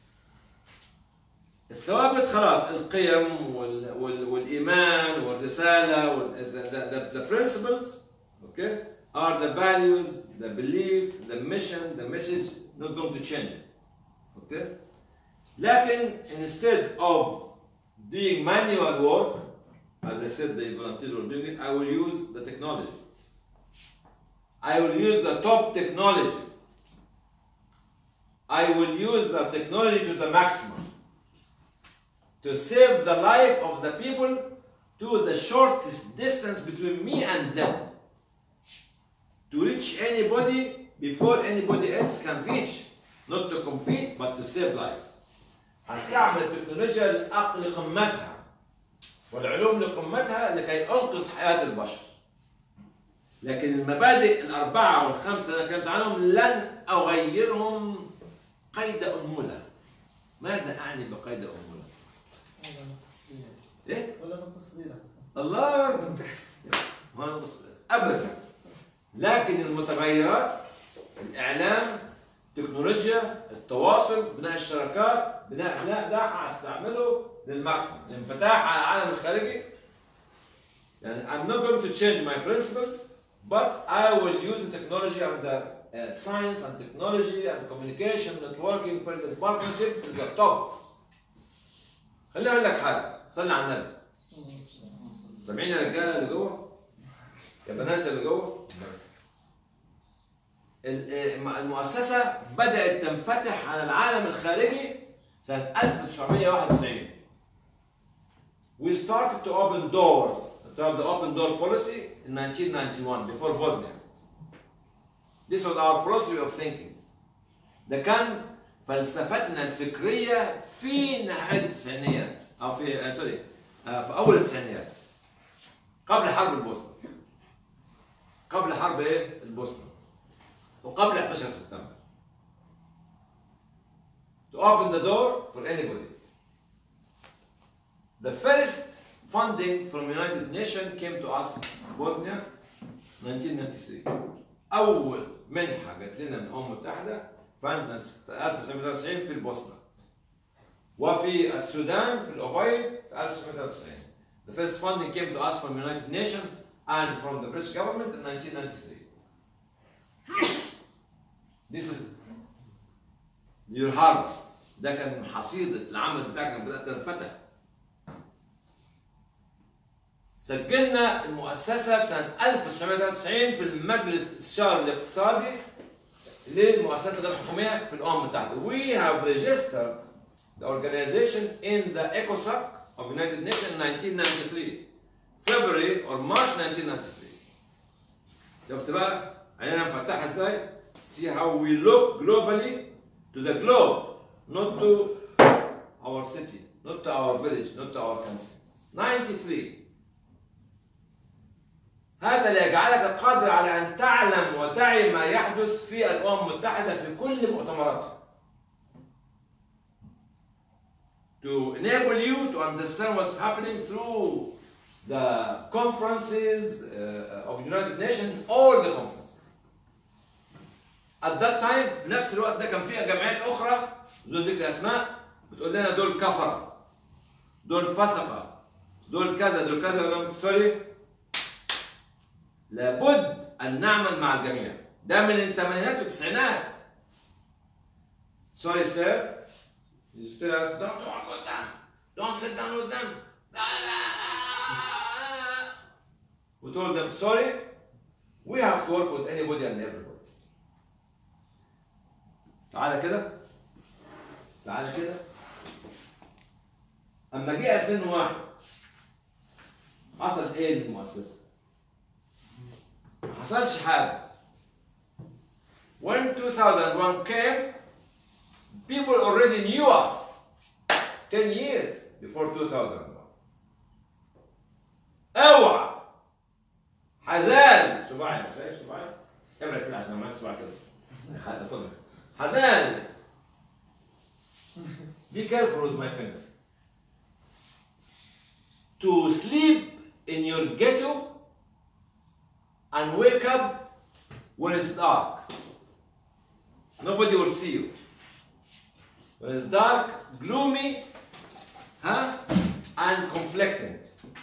الثوابت خلاص القيم وال, وال, والإيمان والرسالة وال, the, the, the principles okay, are the values, the belief, the mission, the message not going to change it. Okay? لكن instead of doing manual work, as I said the volunteers were doing it, I will use the technology. I will use the top technology. I will use the technology to the maximum. To save the life of the people to the shortest distance between me and them. To reach anybody before anybody else can reach. Not to compete, but to save life. هستعمل التكنولوجيا لقمتها والعلوم لقمتها لكي أنقذ حياة البشر. لكن المبادئ الأربعة والخمسة اللي كنت عنهم لن أغيرهم قيد أنملة. ماذا أعني بقيد أنملة؟ إيه؟ ولا نقطة صغيرة. الله ما نقطة صغيرة أبدا. لكن المتغيرات الإعلام، التكنولوجيا، التواصل، بناء الشراكات، بناء بناء ده هستعمله للماكسيمم، الانفتاح على العالم الخارجي. يعني I'm not going to change my principles, but I will use the technology and the uh, science and technology and communication, networking, political partnership to the top. خليني أقول لك حاجة، صلي على النبي. سامعين يا رجالة اللي جوه؟ يا بنات اللي جوه؟ المؤسسة بدأت تنفتح على العالم الخارجي سنة ألف وتسعمائة وواحد وتسعين. We started to open doors, to have the open door policy in nineteen ninety-one, before Bosnia. This was our philosophy of thinking. ده كان فلسفتنا الفكرية في نهاية التسعينيات أو في سوري في أول التسعينيات قبل حرب البوسنة. قبل حرب إيه؟ البوسنة. وقبل إحدى عشر سبتمبر. To open the door for anybody. The first funding from United Nations came to us Bosnia nineteen ninety-three. أول منحة جت لنا من الأمم المتحدة فندنا ألف وتسعمائة وتسعة وتسعين في البوسنة. وفي السودان في الأبيض في ألف وتسعمائة وثلاثة وتسعين. The first funding came to us from the United Nations and from the British government in nineteen ninety-three. This is your harvest. ده كان حصيدة العمل بتاعك لما بدأت تنفتح. سجلنا المؤسسة في سنة ألف وتسعمائة وثلاثة وتسعين في المجلس الاستشاري الاقتصادي للمؤسسات الغير الحكومية في الأمم المتحدة. We have registered the organization in the ECOSOC of United Nations in nineteen ninety-three, February or March nineteen ninety-three. شفت بقى عينينا مفتحة ازاي؟ See how we look globally to the globe, not to our city, not to our village, not to our country. ninety-three. هذا ليجعلك قادر على أن تعلم وتعي ما يحدث في الأمم المتحدة في كل مؤتمراتها. To enable you to understand what's happening through the conferences uh, of United Nations, all the conferences. At that time في نفس الوقت ده كان في جمعيات أخرى بدون ذكر أسماء بتقول لنا دول كفرة، دول فسقة، دول كذا، دول كذا، دول سوري. لابد أن نعمل مع الجميع. ده من الثمانينات والتسعينات. Sorry sir. You tell us, don't walk with them. Don't sit down with them. We told them, sorry, we have to work with anybody and everybody. تعالى كده. تعالى كده. أما جه ألفين وواحد حصل إيه للمؤسسة؟ ما حصلش حاجة. When two thousand one came, people already knew us ten years before two thousand one. اوعى حذاري صباعي مش شايف صباعي؟ ابعد كده عشان ما تسمع كده. خدها حذاري. Be careful with my finger. To sleep in your ghetto and wake up when it's dark. Nobody will see you. When it's dark, gloomy, huh? and conflicting.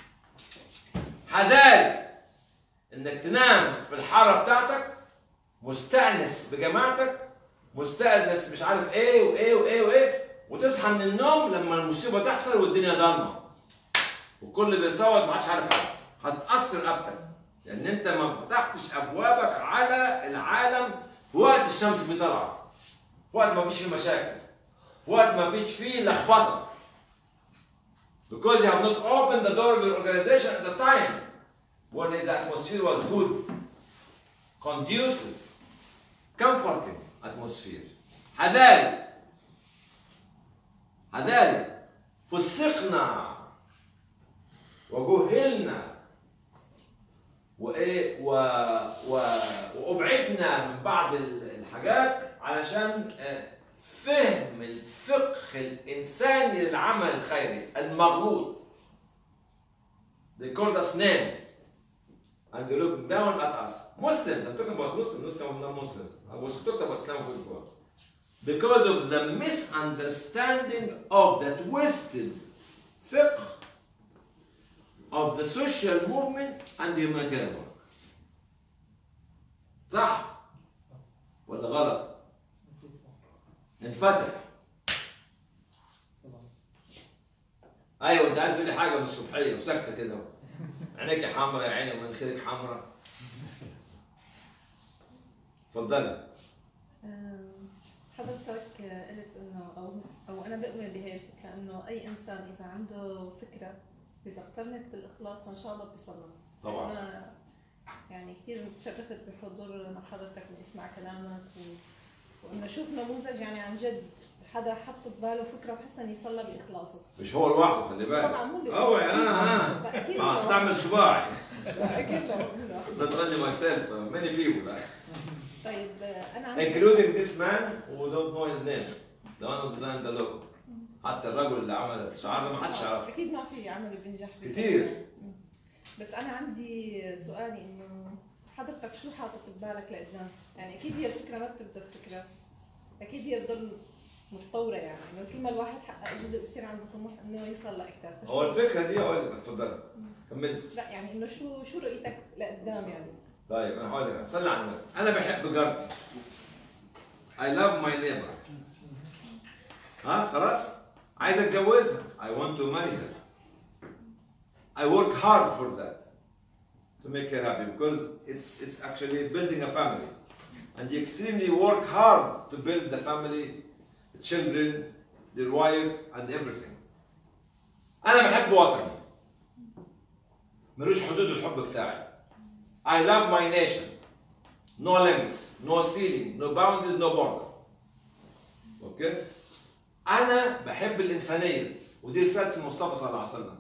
حذاري انك تنام في الحاره بتاعتك مستأنس بجماعتك، مستأنس مش عارف ايه وايه وايه وايه، وتصحى من النوم لما المصيبه تحصل والدنيا ضلمه والكل بيصوت ما عادش عارف حاجه. هتتأثر رقبتك لان انت ما فتحتش ابوابك على العالم في وقت الشمس فيه طالعه، في وقت ما فيش فيه مشاكل، في وقت ما فيش فيه لخبطه. Because you have not opened the door of your organization at the time when the atmosphere was good, conducive, comforting atmosphere. حذاري حذاري فسقنا وجهلنا وايه و... و... وابعدنا من بعض الحاجات علشان فهم الفقه الإنساني للعمل الخيري المغلوط. They called us names and they looked down at us. Muslims, I'm talking about Muslims, not non-Muslims. I was talking about Islam before. Because of the misunderstanding of the twisted fiqh of the social movement and the humanitarian work. صح ولا غلط؟ ننفتح. ايوه انت عايز تقول لي حاجه من الصبحيه وساكته كده عينيك حمراء يا عيني ومناخيرك حمراء. اتفضلي. حضرتك قلت انه او او انا بؤمن بهي الفكره انه اي انسان اذا عنده فكره اذا اقترنت بالاخلاص ما شاء الله بيصلح. طبعا. انا يعني كثير تشرفت بحضور مع حضرتك واسمع كلامك و... وانه اشوف نموذج يعني عن جد حدا حط بباله فكره وحسن يصلى باخلاصه. مش هو لوحده خلي بالك. طبعا مو لوحده. اوعي اه اه استعمل صباعي. اكيد لا. Not only myself, many people. طيب انا عندي including this man who don't know his name, the one who designed the logo. حتى الرجل اللي عمل الشعار ده ما حدش يعرفه. اكيد ما في عمل بينجح كتير. بس انا عندي سؤالي انه حضرتك شو حاطط ببالك لقدام؟ يعني اكيد هي الفكره ما بتبدا بفكره، اكيد هي بضل متطوره يعني انه كل ما الواحد حقق جزء بصير عنده طموح انه يوصل لاكثر. هو الفكره دي اقول لك اتفضلي كملي. لا يعني انه شو شو رؤيتك لقدام يعني؟ طيب انا هقول لك صلي على النبي. انا بحب جارتي. I love my neighbor. ها خلاص؟ عايز اتجوزها. I want to marry her. I work hard for that to make her happy because it's it's actually building a family. And you extremely work hard to build the family, the children, their wife and everything. أنا بحب وطني. ملوش حدود الحب بتاعي. I love my nation. No limits, no ceiling, no boundaries, no border. اوكي؟ أنا بحب الإنسانية ودي رسالة المصطفى صلى الله عليه وسلم.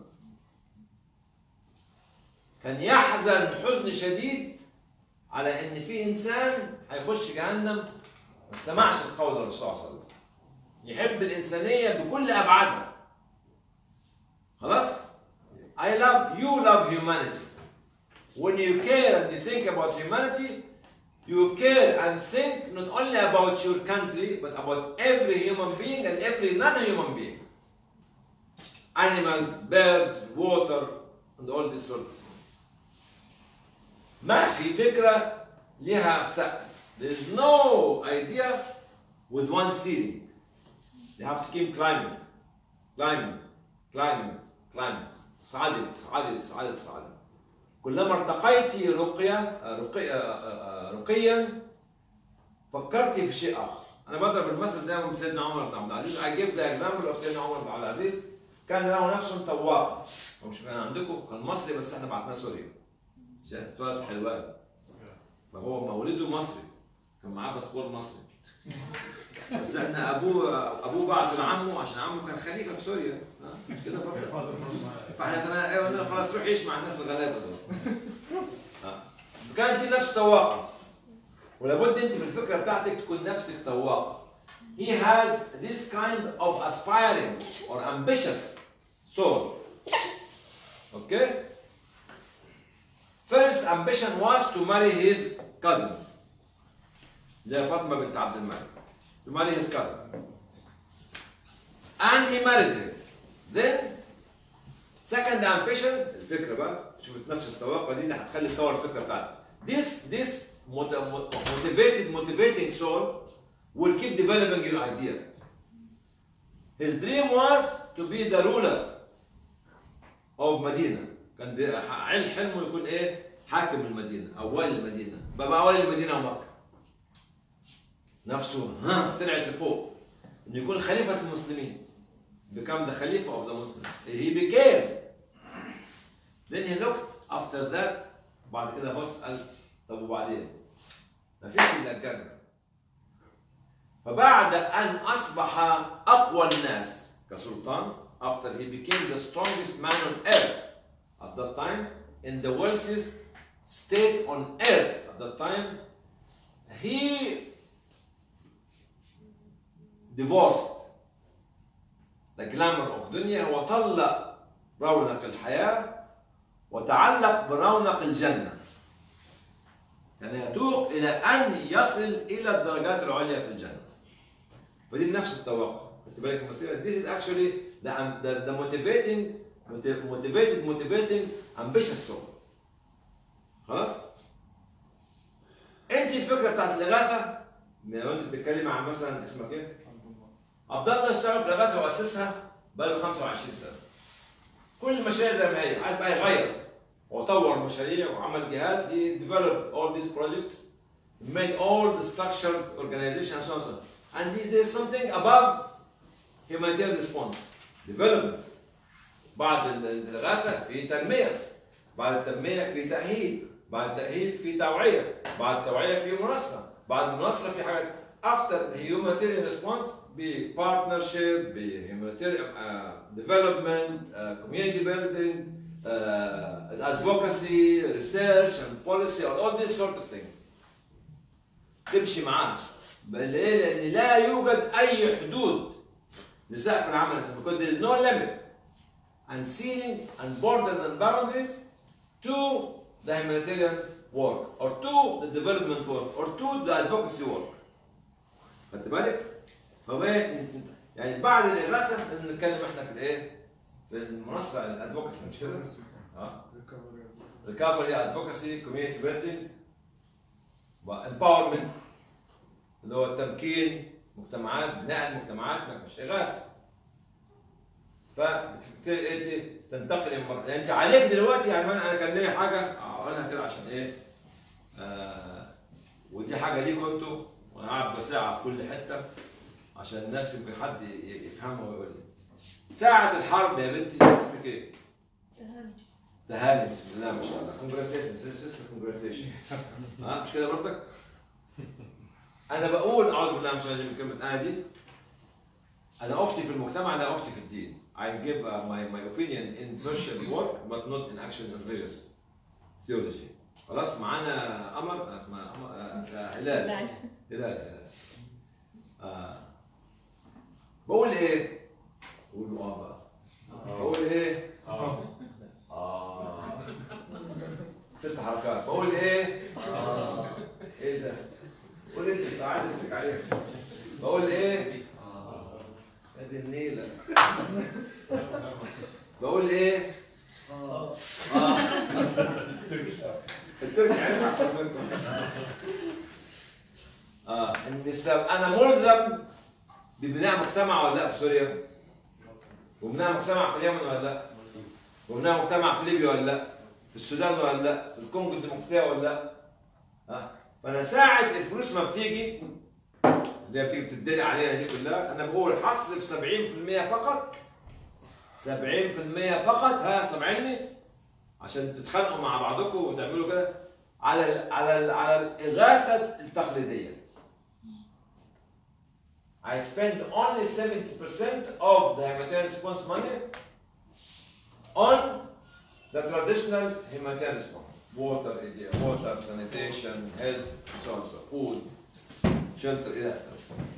كان يحزن حزن شديد على إن في إنسان هيخش جهنم ما استمعش لقول الرسول صلى الله عليه وسلم. يحب الإنسانية بكل أبعادها. خلاص؟ I love, you love humanity. When you care and you think about humanity, you care and think not only about your country, but about every human being and every non-human being. Animals, birds, water, and all this sort of things. ما في فكرة لها سقف. There is no idea with one ceiling. You have to keep climbing, climbing, climbing, climbing. صعدت صعدت صعدت صعدت. كلما ارتقيت رقيا رقي رقيا فكرت في شيء اخر. انا بضرب المثل ده من سيدنا عمر بن عبد العزيز. I give the example of سيدنا عمر بن عبد العزيز. كان له نفس طواق. هو مش كان عندكم كان مصري بس احنا بعتناه سوريا. اتولد في حلوان. فهو مولده مصري. كان معاه باسبور مصري. بس احنا ابوه ابوه بعته لعمه عشان عمه كان خليفه في سوريا. مش كده برضه؟ فاحنا قلنا خلاص روح عيش مع الناس الغلابه دول. فكانت لي نفس طواقه. ولابد انت في الفكره بتاعتك تكون نفسك طواقه. He has this kind of aspiring or ambitious soul. Okay? First ambition was to marry his cousin. اللي هي فاطمه بنت عبد الملك. To marry his cousin. And he married her. Then second ambition الفكره بقى شوفت نفس الطواقه دي اللي هتخلي تطور الفكره بتاعتك. This this motivated motivating soul will keep developing your idea. His dream was to be the ruler of مدينة. كان عيل حلمه يكون ايه؟ حاكم المدينة او والي المدينة. بقى والي المدينة ومكة. نفسه ها طلعت لفوق. انه يكون خليفة المسلمين. Become the Khalifa of the Muslims. He became. Then he looked after that. بعد كده بص قال طب وبعدين؟ ما فيش إلا الجنة. فبعد أن أصبح أقوى الناس كسلطان after he became the strongest man on earth at that time in the wealthiest state on earth at that time he divorced the glamour of دنيا وطلق رونق الحياة وتعلق برونق الجنة. كان يتوق إلى أن يصل إلى الدرجات العليا في الجنة. فدي نفس التوقع. خدت بالك المسيرة؟ This is actually the, the, the motivating, motivated, motivating, ambitious soul. خلاص؟ أنت الفكرة بتاعت الإغاثة لو أنت بتتكلم عن مثلا اسمك إيه؟ عبد الله اشتغل في الإغاثة وأسسها بقاله خمسة وعشرين سنة. كل المشاريع زي ما هي، عايز بقى يغير وطور مشاريع وعمل جهاز. He developed all these projects, made all the structured organization and so on. And there is something above humanitarian response, development. بعد الإغاثة في تنمية، بعد التنمية في تأهيل، بعد التأهيل في توعية، بعد التوعية في مناصرة، بعد المناصرة في حاجات. After humanitarian response be partnership, be humanitarian uh, development, uh, community building, uh, advocacy, research and policy, and all these sort of things. تمشي معاه. ليه؟ لأن لا يوجد أي حدود لسقف العمل because there is no limit and ceiling and borders and boundaries to the humanitarian work or to the development work or to the advocacy work. خدت بالك؟ فبقى يعني بعد الاغاثه لازم نتكلم احنا في الايه؟ في المنصه الادفوكسي مش كده؟ اه ريكفري ادفوكسي كوميونتي بيلدينج وامباورمنت اللي هو التمكين مجتمعات بناء المجتمعات مش اغاثه. فبتبتدي تنتقل المرة يعني انت عليك دلوقتي يعني انا كان لي حاجه اقولها كده عشان ايه؟ آه ودي حاجه ليكم انتوا وانا قاعد بساعه في كل حته عشان الناس يمكن حد يفهمها ويقول لي. ساعة الحرب يا بنتي اسمك ايه؟ تهاني. تهاني بسم الله ما شاء الله. كونجراتيشن سيستر كونجراتيشن. ها مش كده برضك؟ انا بقول اعوذ بالله من الشيطان الرجيم كلمه انا دي انا افتي في المجتمع لا افتي في الدين. I give uh, my my opinion in social work but not in action in religious theology. خلاص معانا قمر اسمها قمر هلال هلال هلال آه. بقول ايه؟ قولوا اه بقى. بقول ايه؟ اه اه ست حركات. بقول ايه؟ اه ايه ده؟ قول انت مش عارف اسمك عليها. بقول ايه؟ اه ادي النيله. بقول ايه؟ اه اه التركي عارف احسن منكم. اه ان السبب انا ملزم ببناء مجتمع ولا لا في سوريا؟ وبناء مجتمع في اليمن ولا لا؟ وبناء مجتمع في ليبيا ولا لا؟ في السودان ولا لا؟ في الكونغو الديمقراطيه ولا لا؟ ها؟ فانا ساعه الفلوس ما بتيجي اللي هي بتيجي بتدلع علينا دي كلها انا بقول هصرف سبعين في المية فقط سبعين في المية فقط ها سامعيني؟ عشان تتخانقوا مع بعضكم وتعملوا كده على ال على ال على الاغاثه التقليديه. I spend only seventy percent of the humanitarian response money on the traditional humanitarian response. Water, water, sanitation, health, so on so food, shelter, إلى آخره.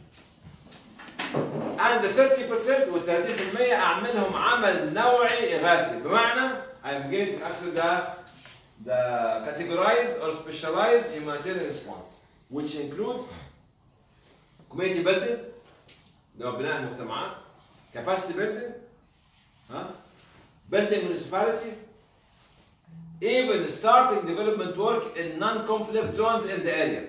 And the thirty percent وال thirty percent أعملهم عمل نوعي إغاثي بمعنى I'm going to actually the, the categorized or specialized humanitarian response which include community building اللي هو بناء المجتمعات capacity building ها building municipality even starting development work in non-conflict zones in the area.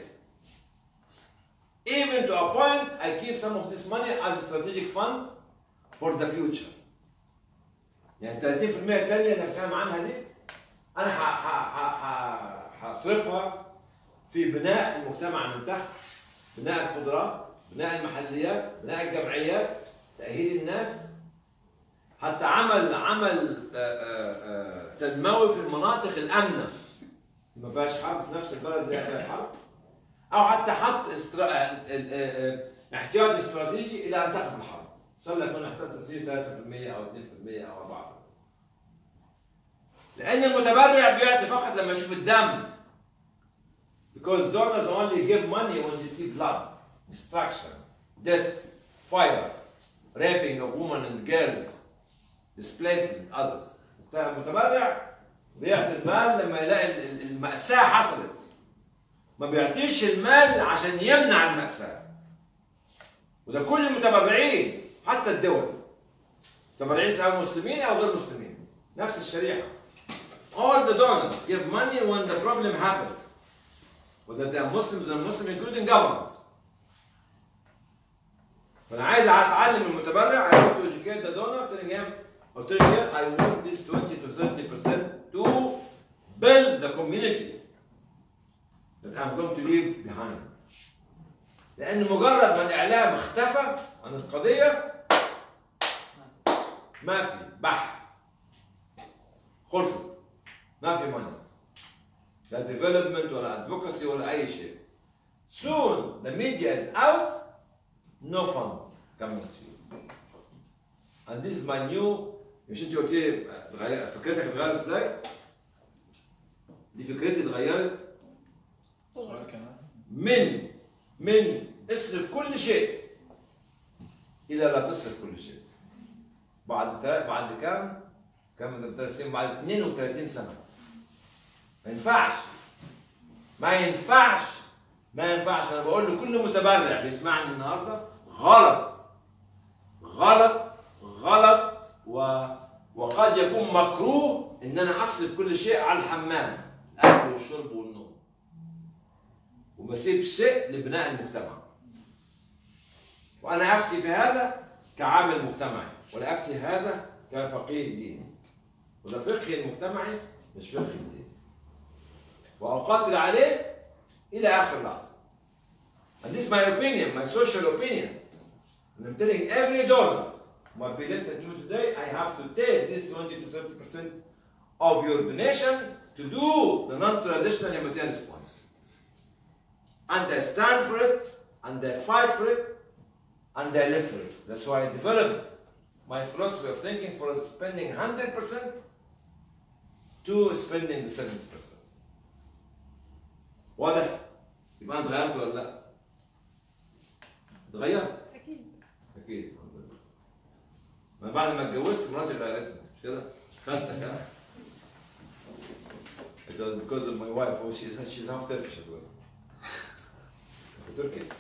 Even to a point, I keep some of this money as a strategic fund for the future. يعني ثلاثين بالمئة الثانية اللي بتكلم عنها دي أنا هصرفها في بناء المجتمع من تحت، بناء القدرات، بناء المحليات، بناء الجمعيات، تأهيل الناس، حتى عمل عمل تنموي في المناطق الآمنة ما فيهاش حرب في نفس البلد اللي فيها حرب، أو حتى حط استرا... احتياط استراتيجي إلى أن تقف الحرب. صار لك من احتياط استراتيجي ثلاثة بالمئة أو اثنين بالمئة أو أربعة بالمئة. لأن المتبرع بيعطي فقط لما يشوف الدم. Because donors only give money when they see blood, destruction, death, fire, raping of women and girls, displacement others. المتبرع بيعطي المال لما يلاقي المأساة حصلت. ما بيعطيش المال عشان يمنع المأساة. وده كل المتبرعين حتى الدول. متبرعين سواء مسلمين أو غير مسلمين. نفس الشريعة. All the donors give money when the problem happens. Whether they are Muslims or Muslims, including governments. فأنا عايز أتعلم المتبرع. I want to educate the donor, telling him, or telling him, I want this twenty to thirty percent to build the community that I'm going to leave behind. لأن مجرد ما الإعلام اختفى عن القضية ما في بح خلصت ما في money لا development ولا advocacy ولا أي شيء. Soon the media is out, no fund coming to you. And this is my new. مش انت قلت لي فكرتك اتغيرت ازاي؟ دي فكرتي اتغيرت من من اصرف كل شيء الى لا تصرف كل شيء. بعد بعد كام؟ كام ثلاث سنين بعد اثنين وثلاثين سنة. ما ينفعش ما ينفعش ما ينفعش انا بقول لكل متبرع بيسمعني النهارده غلط غلط غلط و... وقد يكون مكروه ان انا اصرف كل شيء على الحمام، الاكل والشرب والنوم، وما اسيب شيء لبناء المجتمع. وانا افتي في هذا كعامل مجتمعي، ولا افتي هذا كفقيه ديني. وده فقهي المجتمعي مش فقهي الديني. واقاتل عليه الى اخر لحظه. And this is my opinion, my social opinion. And I'm telling every donor, my P L S that you today, I have to take this twenty to thirty percent of your donation to do the non-traditional humanitarian response. And I stand for it, and I fight for it, and I live for it. That's why I developed my philosophy of thinking for spending one hundred percent to spending the seventy percent. واضح؟ يبقى أنا اتغيرت ولا لا؟ اتغيرت؟ اكيد أكيد الحمد لله. ما بعد ما اتجوزت مراتي غيرتني، مش كده؟ خدتك ها؟ It was because of my wife. Oh, she's she's half Turkish as well. Turkey.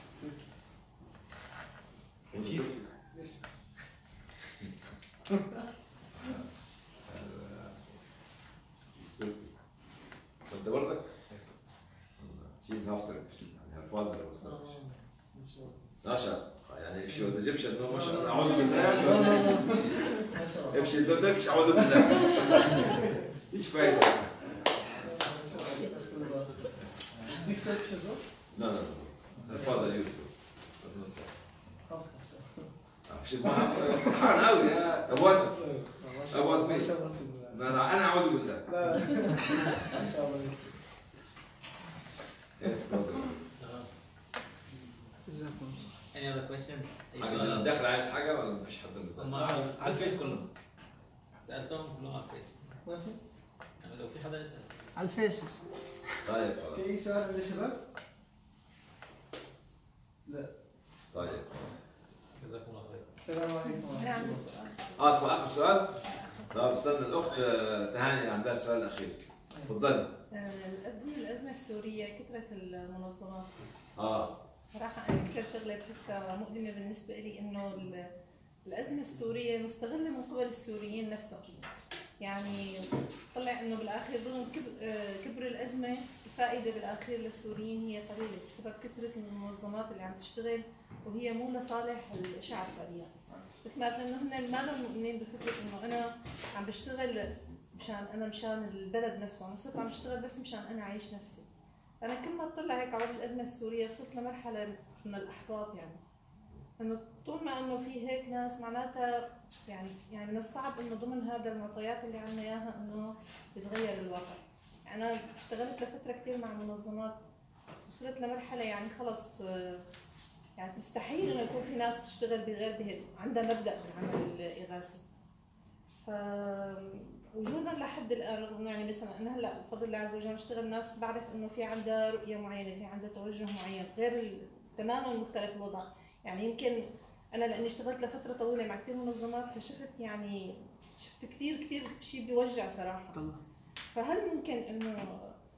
انت برضك؟ She's half Turkish. يعني her father was Turkish. ما شاء الله. يعني if she was Egyptian, no ما شاء الله. أعوذ بالله. If she was Turkish, أعوذ بالله. إيش فايدة؟ Speaks Turkish as well? No, no, no. Her father used to. But not her. She's my فرحان قوي يا أبوات. أبوات مين؟ أنا أنا أعوذ بالله. لا ما شاء الله. Yes, brother. Any other questions؟ أي أنا سؤال؟ داخل عايز حاجة ولا مفيش حد من هم على الفيس كلهم. سألتهم كلهم على الفيس. ما في؟ يعني لو في حدا يسأل. على الفيسز. طيب خلاص. في أي سؤال عند الشباب؟ لا. طيب. جزاكم الله خير. السلام عليكم. انا عندي سؤال. اه تبغى آخر سؤال؟ طب استنى الأخت تهاني عندها سؤال أخير. تفضلي. الأزمة الأزمة السورية كثرة المنظمات. اه. صراحة أنا كثير شغلة بحسها مؤلمة بالنسبة لي إنه الأزمة السورية مستغلة من قبل السوريين نفسهم. يعني طلع إنه بالآخر رغم كبر الأزمة الفائدة بالآخر للسوريين هي قليلة بسبب كثرة المنظمات اللي عم تشتغل وهي مو لصالح الشعب فعليا. مثل ما قلنا هن ما لهم مؤمنين بفكرة إنه أنا عم بشتغل مشان أنا مشان البلد نفسه، أنا صرت عم بشتغل بس مشان أنا أعيش نفسي. أنا كل ما أطلع هيك على الأزمة السورية وصلت لمرحلة من الإحباط يعني. إنه طول ما إنه في هيك ناس معناتها يعني يعني من الصعب إنه ضمن هذا المعطيات اللي عنا إياها إنه يتغير الواقع. يعني أنا اشتغلت لفترة كثير مع منظمات وصلت لمرحلة يعني خلص يعني مستحيل إنه يكون في ناس بتشتغل بغير بهيك عندها مبدأ بالعمل الإغاثي. ف وجودا لحد الان رغم يعني مثلا انا هلا بفضل الله عز وجل بشتغل ناس بعرف انه في عندها رؤيه معينه، في عندها توجه معين غير تماما مختلف الوضع، يعني يمكن انا لاني اشتغلت لفتره طويله مع كثير منظمات فشفت يعني شفت كثير كثير شيء بيوجع صراحه. فهل ممكن انه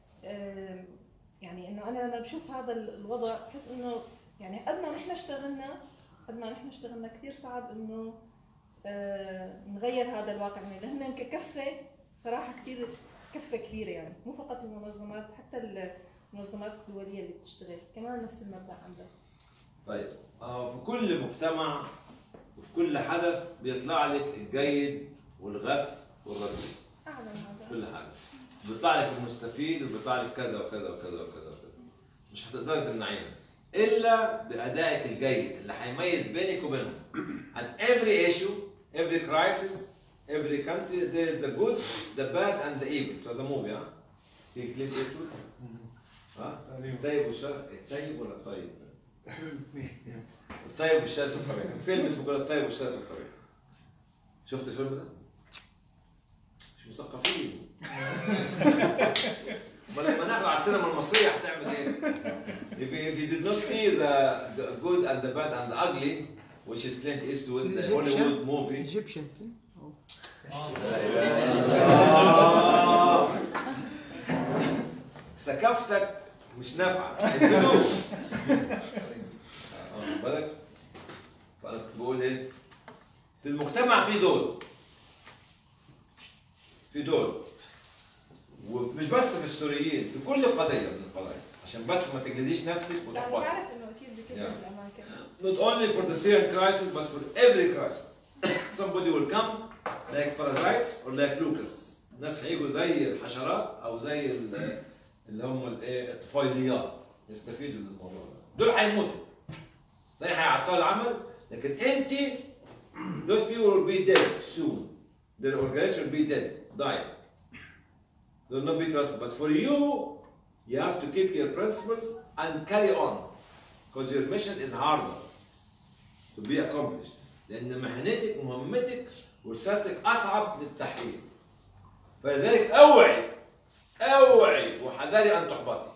يعني انه انا لما بشوف هذا الوضع بحس انه يعني قد ما نحن اشتغلنا قد ما نحن اشتغلنا كثير صعب انه آه نغير هذا الواقع، يعني لهن ككفه صراحه كثير كفه كبيره يعني مو فقط المنظمات حتى المنظمات الدوليه اللي بتشتغل كمان نفس المبدا عندها. طيب آه في كل مجتمع وفي كل حدث بيطلع لك الجيد والغث والرديء. اعلم هذا. كل حاجه بيطلع لك المستفيد وبيطلع لك كذا وكذا وكذا وكذا وكذا. مش هتقدري تمنعيها الا بادائك الجيد اللي هيميز بينك وبينهم. At every issue, every crisis, every country, there is the good, the bad, and the evil. It was a movie, huh? في كليب إيستوود. ها؟ الطيب والشر، الطيب ولا الطيب؟ الطيب والشر والقبيح. فيلم اسمه كده الطيب والشر والقبيح. شفت الفيلم ده؟ مش مثقفين. امال لما ناخده على السينما المصرية هتعمل ايه؟ If you, if you did not see the, the good and the bad and the ugly, which is Clint Eastwood, the Hollywood movie. Egyptian film. ثقافتك مش نافعة. الفلوس. بالك؟ فانا كنت بقول ايه؟ في المجتمع في دول في دول ومش بس في السوريين، في كل قضيه من القضايا، عشان بس ما تجلديش نفسك لا وتحبطي. انا بعرف انه اكيد بكل Yeah. الامان كمان. Not only for the Syrian crisis, but for every crisis. Somebody will come like parasites or like locusts. الناس هيجوا زي الحشرات او زي ال- اللي هم الايه الطفيليات يستفيدوا من الموضوع ده. دول هيموتوا. زي هيعطلوا العمل، لكن انت those people will be dead soon. Their organization will be dead, dying. They will not be trusted. But for you, you have to keep your principles and carry on. Because your mission is harder to be accomplished. لأن مهنتك مهمتك ورسالتك أصعب للتحقيق. فلذلك أوعي أوعي وحذري أن تحبطي.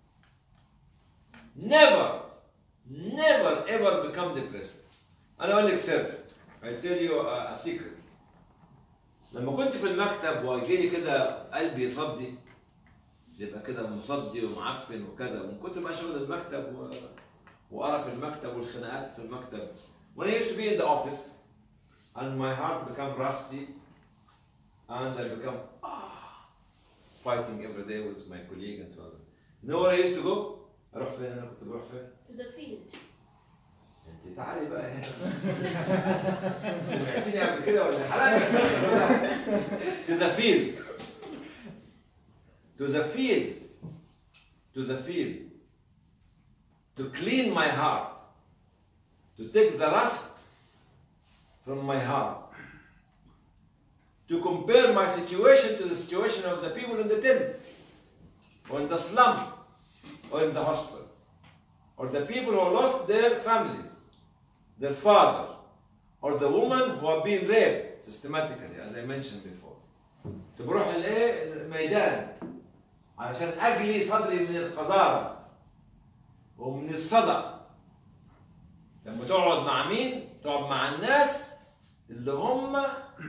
Never never ever become depressed. أنا أقول لك سر. I tell you a, a secret. لما كنت في المكتب ويجيلي كده قلبي يصدي، يبقى كده مصدي ومعفن وكذا، ومن كتر ما شغل المكتب و... وقرف المكتب والخناقات في المكتب. When I used to be in the office and my heart become rusty and I become ah, fighting every day with my colleague and so on. You know where I used to go? أروح فين؟ أنا كنت بروح فين؟ To the field. أنت تعالي بقى هنا. سمعتيني قبل كده ولا حلقة؟ To the field. To the field. To the field. To clean my heart. To take the rust from my heart. To compare my situation to the situation of the people in the tent, or in the slum, or in the hospital, or the people who lost their families, their father, or the woman who have been raped systematically, as I mentioned before. تبروح الايه الميدان علشان اجلي صدري من القذاره ومن الصدى. لما تقعد مع مين؟ تقعد مع الناس اللي هم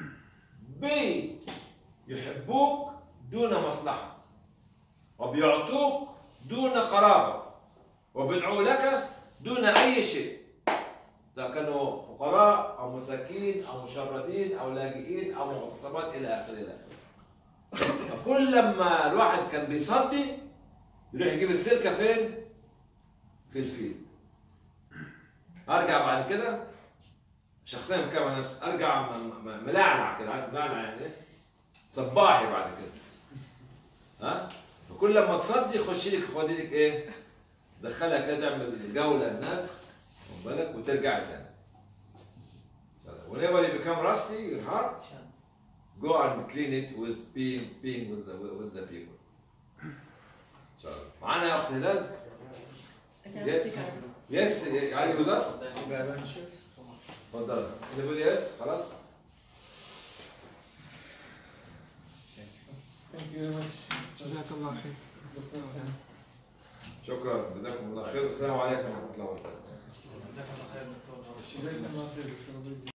بيحبوك دون مصلحة، وبيعطوك دون قرابة، وبيدعوا لك دون أي شيء، إذا كانوا فقراء أو مساكين أو مشردين أو لاجئين أو مغتصبات إلى آخره إلى آخره. فكل لما الواحد كان بيصدي يروح يجيب السلكة فين؟ في الفيل. ارجع بعد كده شخصيا مكمل نفسي، ارجع ملعلع كده، عارف ملعلع يعني ايه؟ صباحي بعد كده. ها؟ فكل لما تصدي خش لك خدي لك ايه؟ دخلها كده تعمل جوله هناك خد بالك وترجعي تاني. Whenever you become rusty, your heart, go and clean it with being being with the with the people. So, معانا يا اخت هلال؟ Yes. Yes, are you with us? تفضل. Anybody else? خلاص؟ Thank you very much. جزاك الله خير. دكتور. شكرا، جزاكم الله خير، والسلام عليكم ورحمة الله وبركاته. جزاكم الله خير دكتور.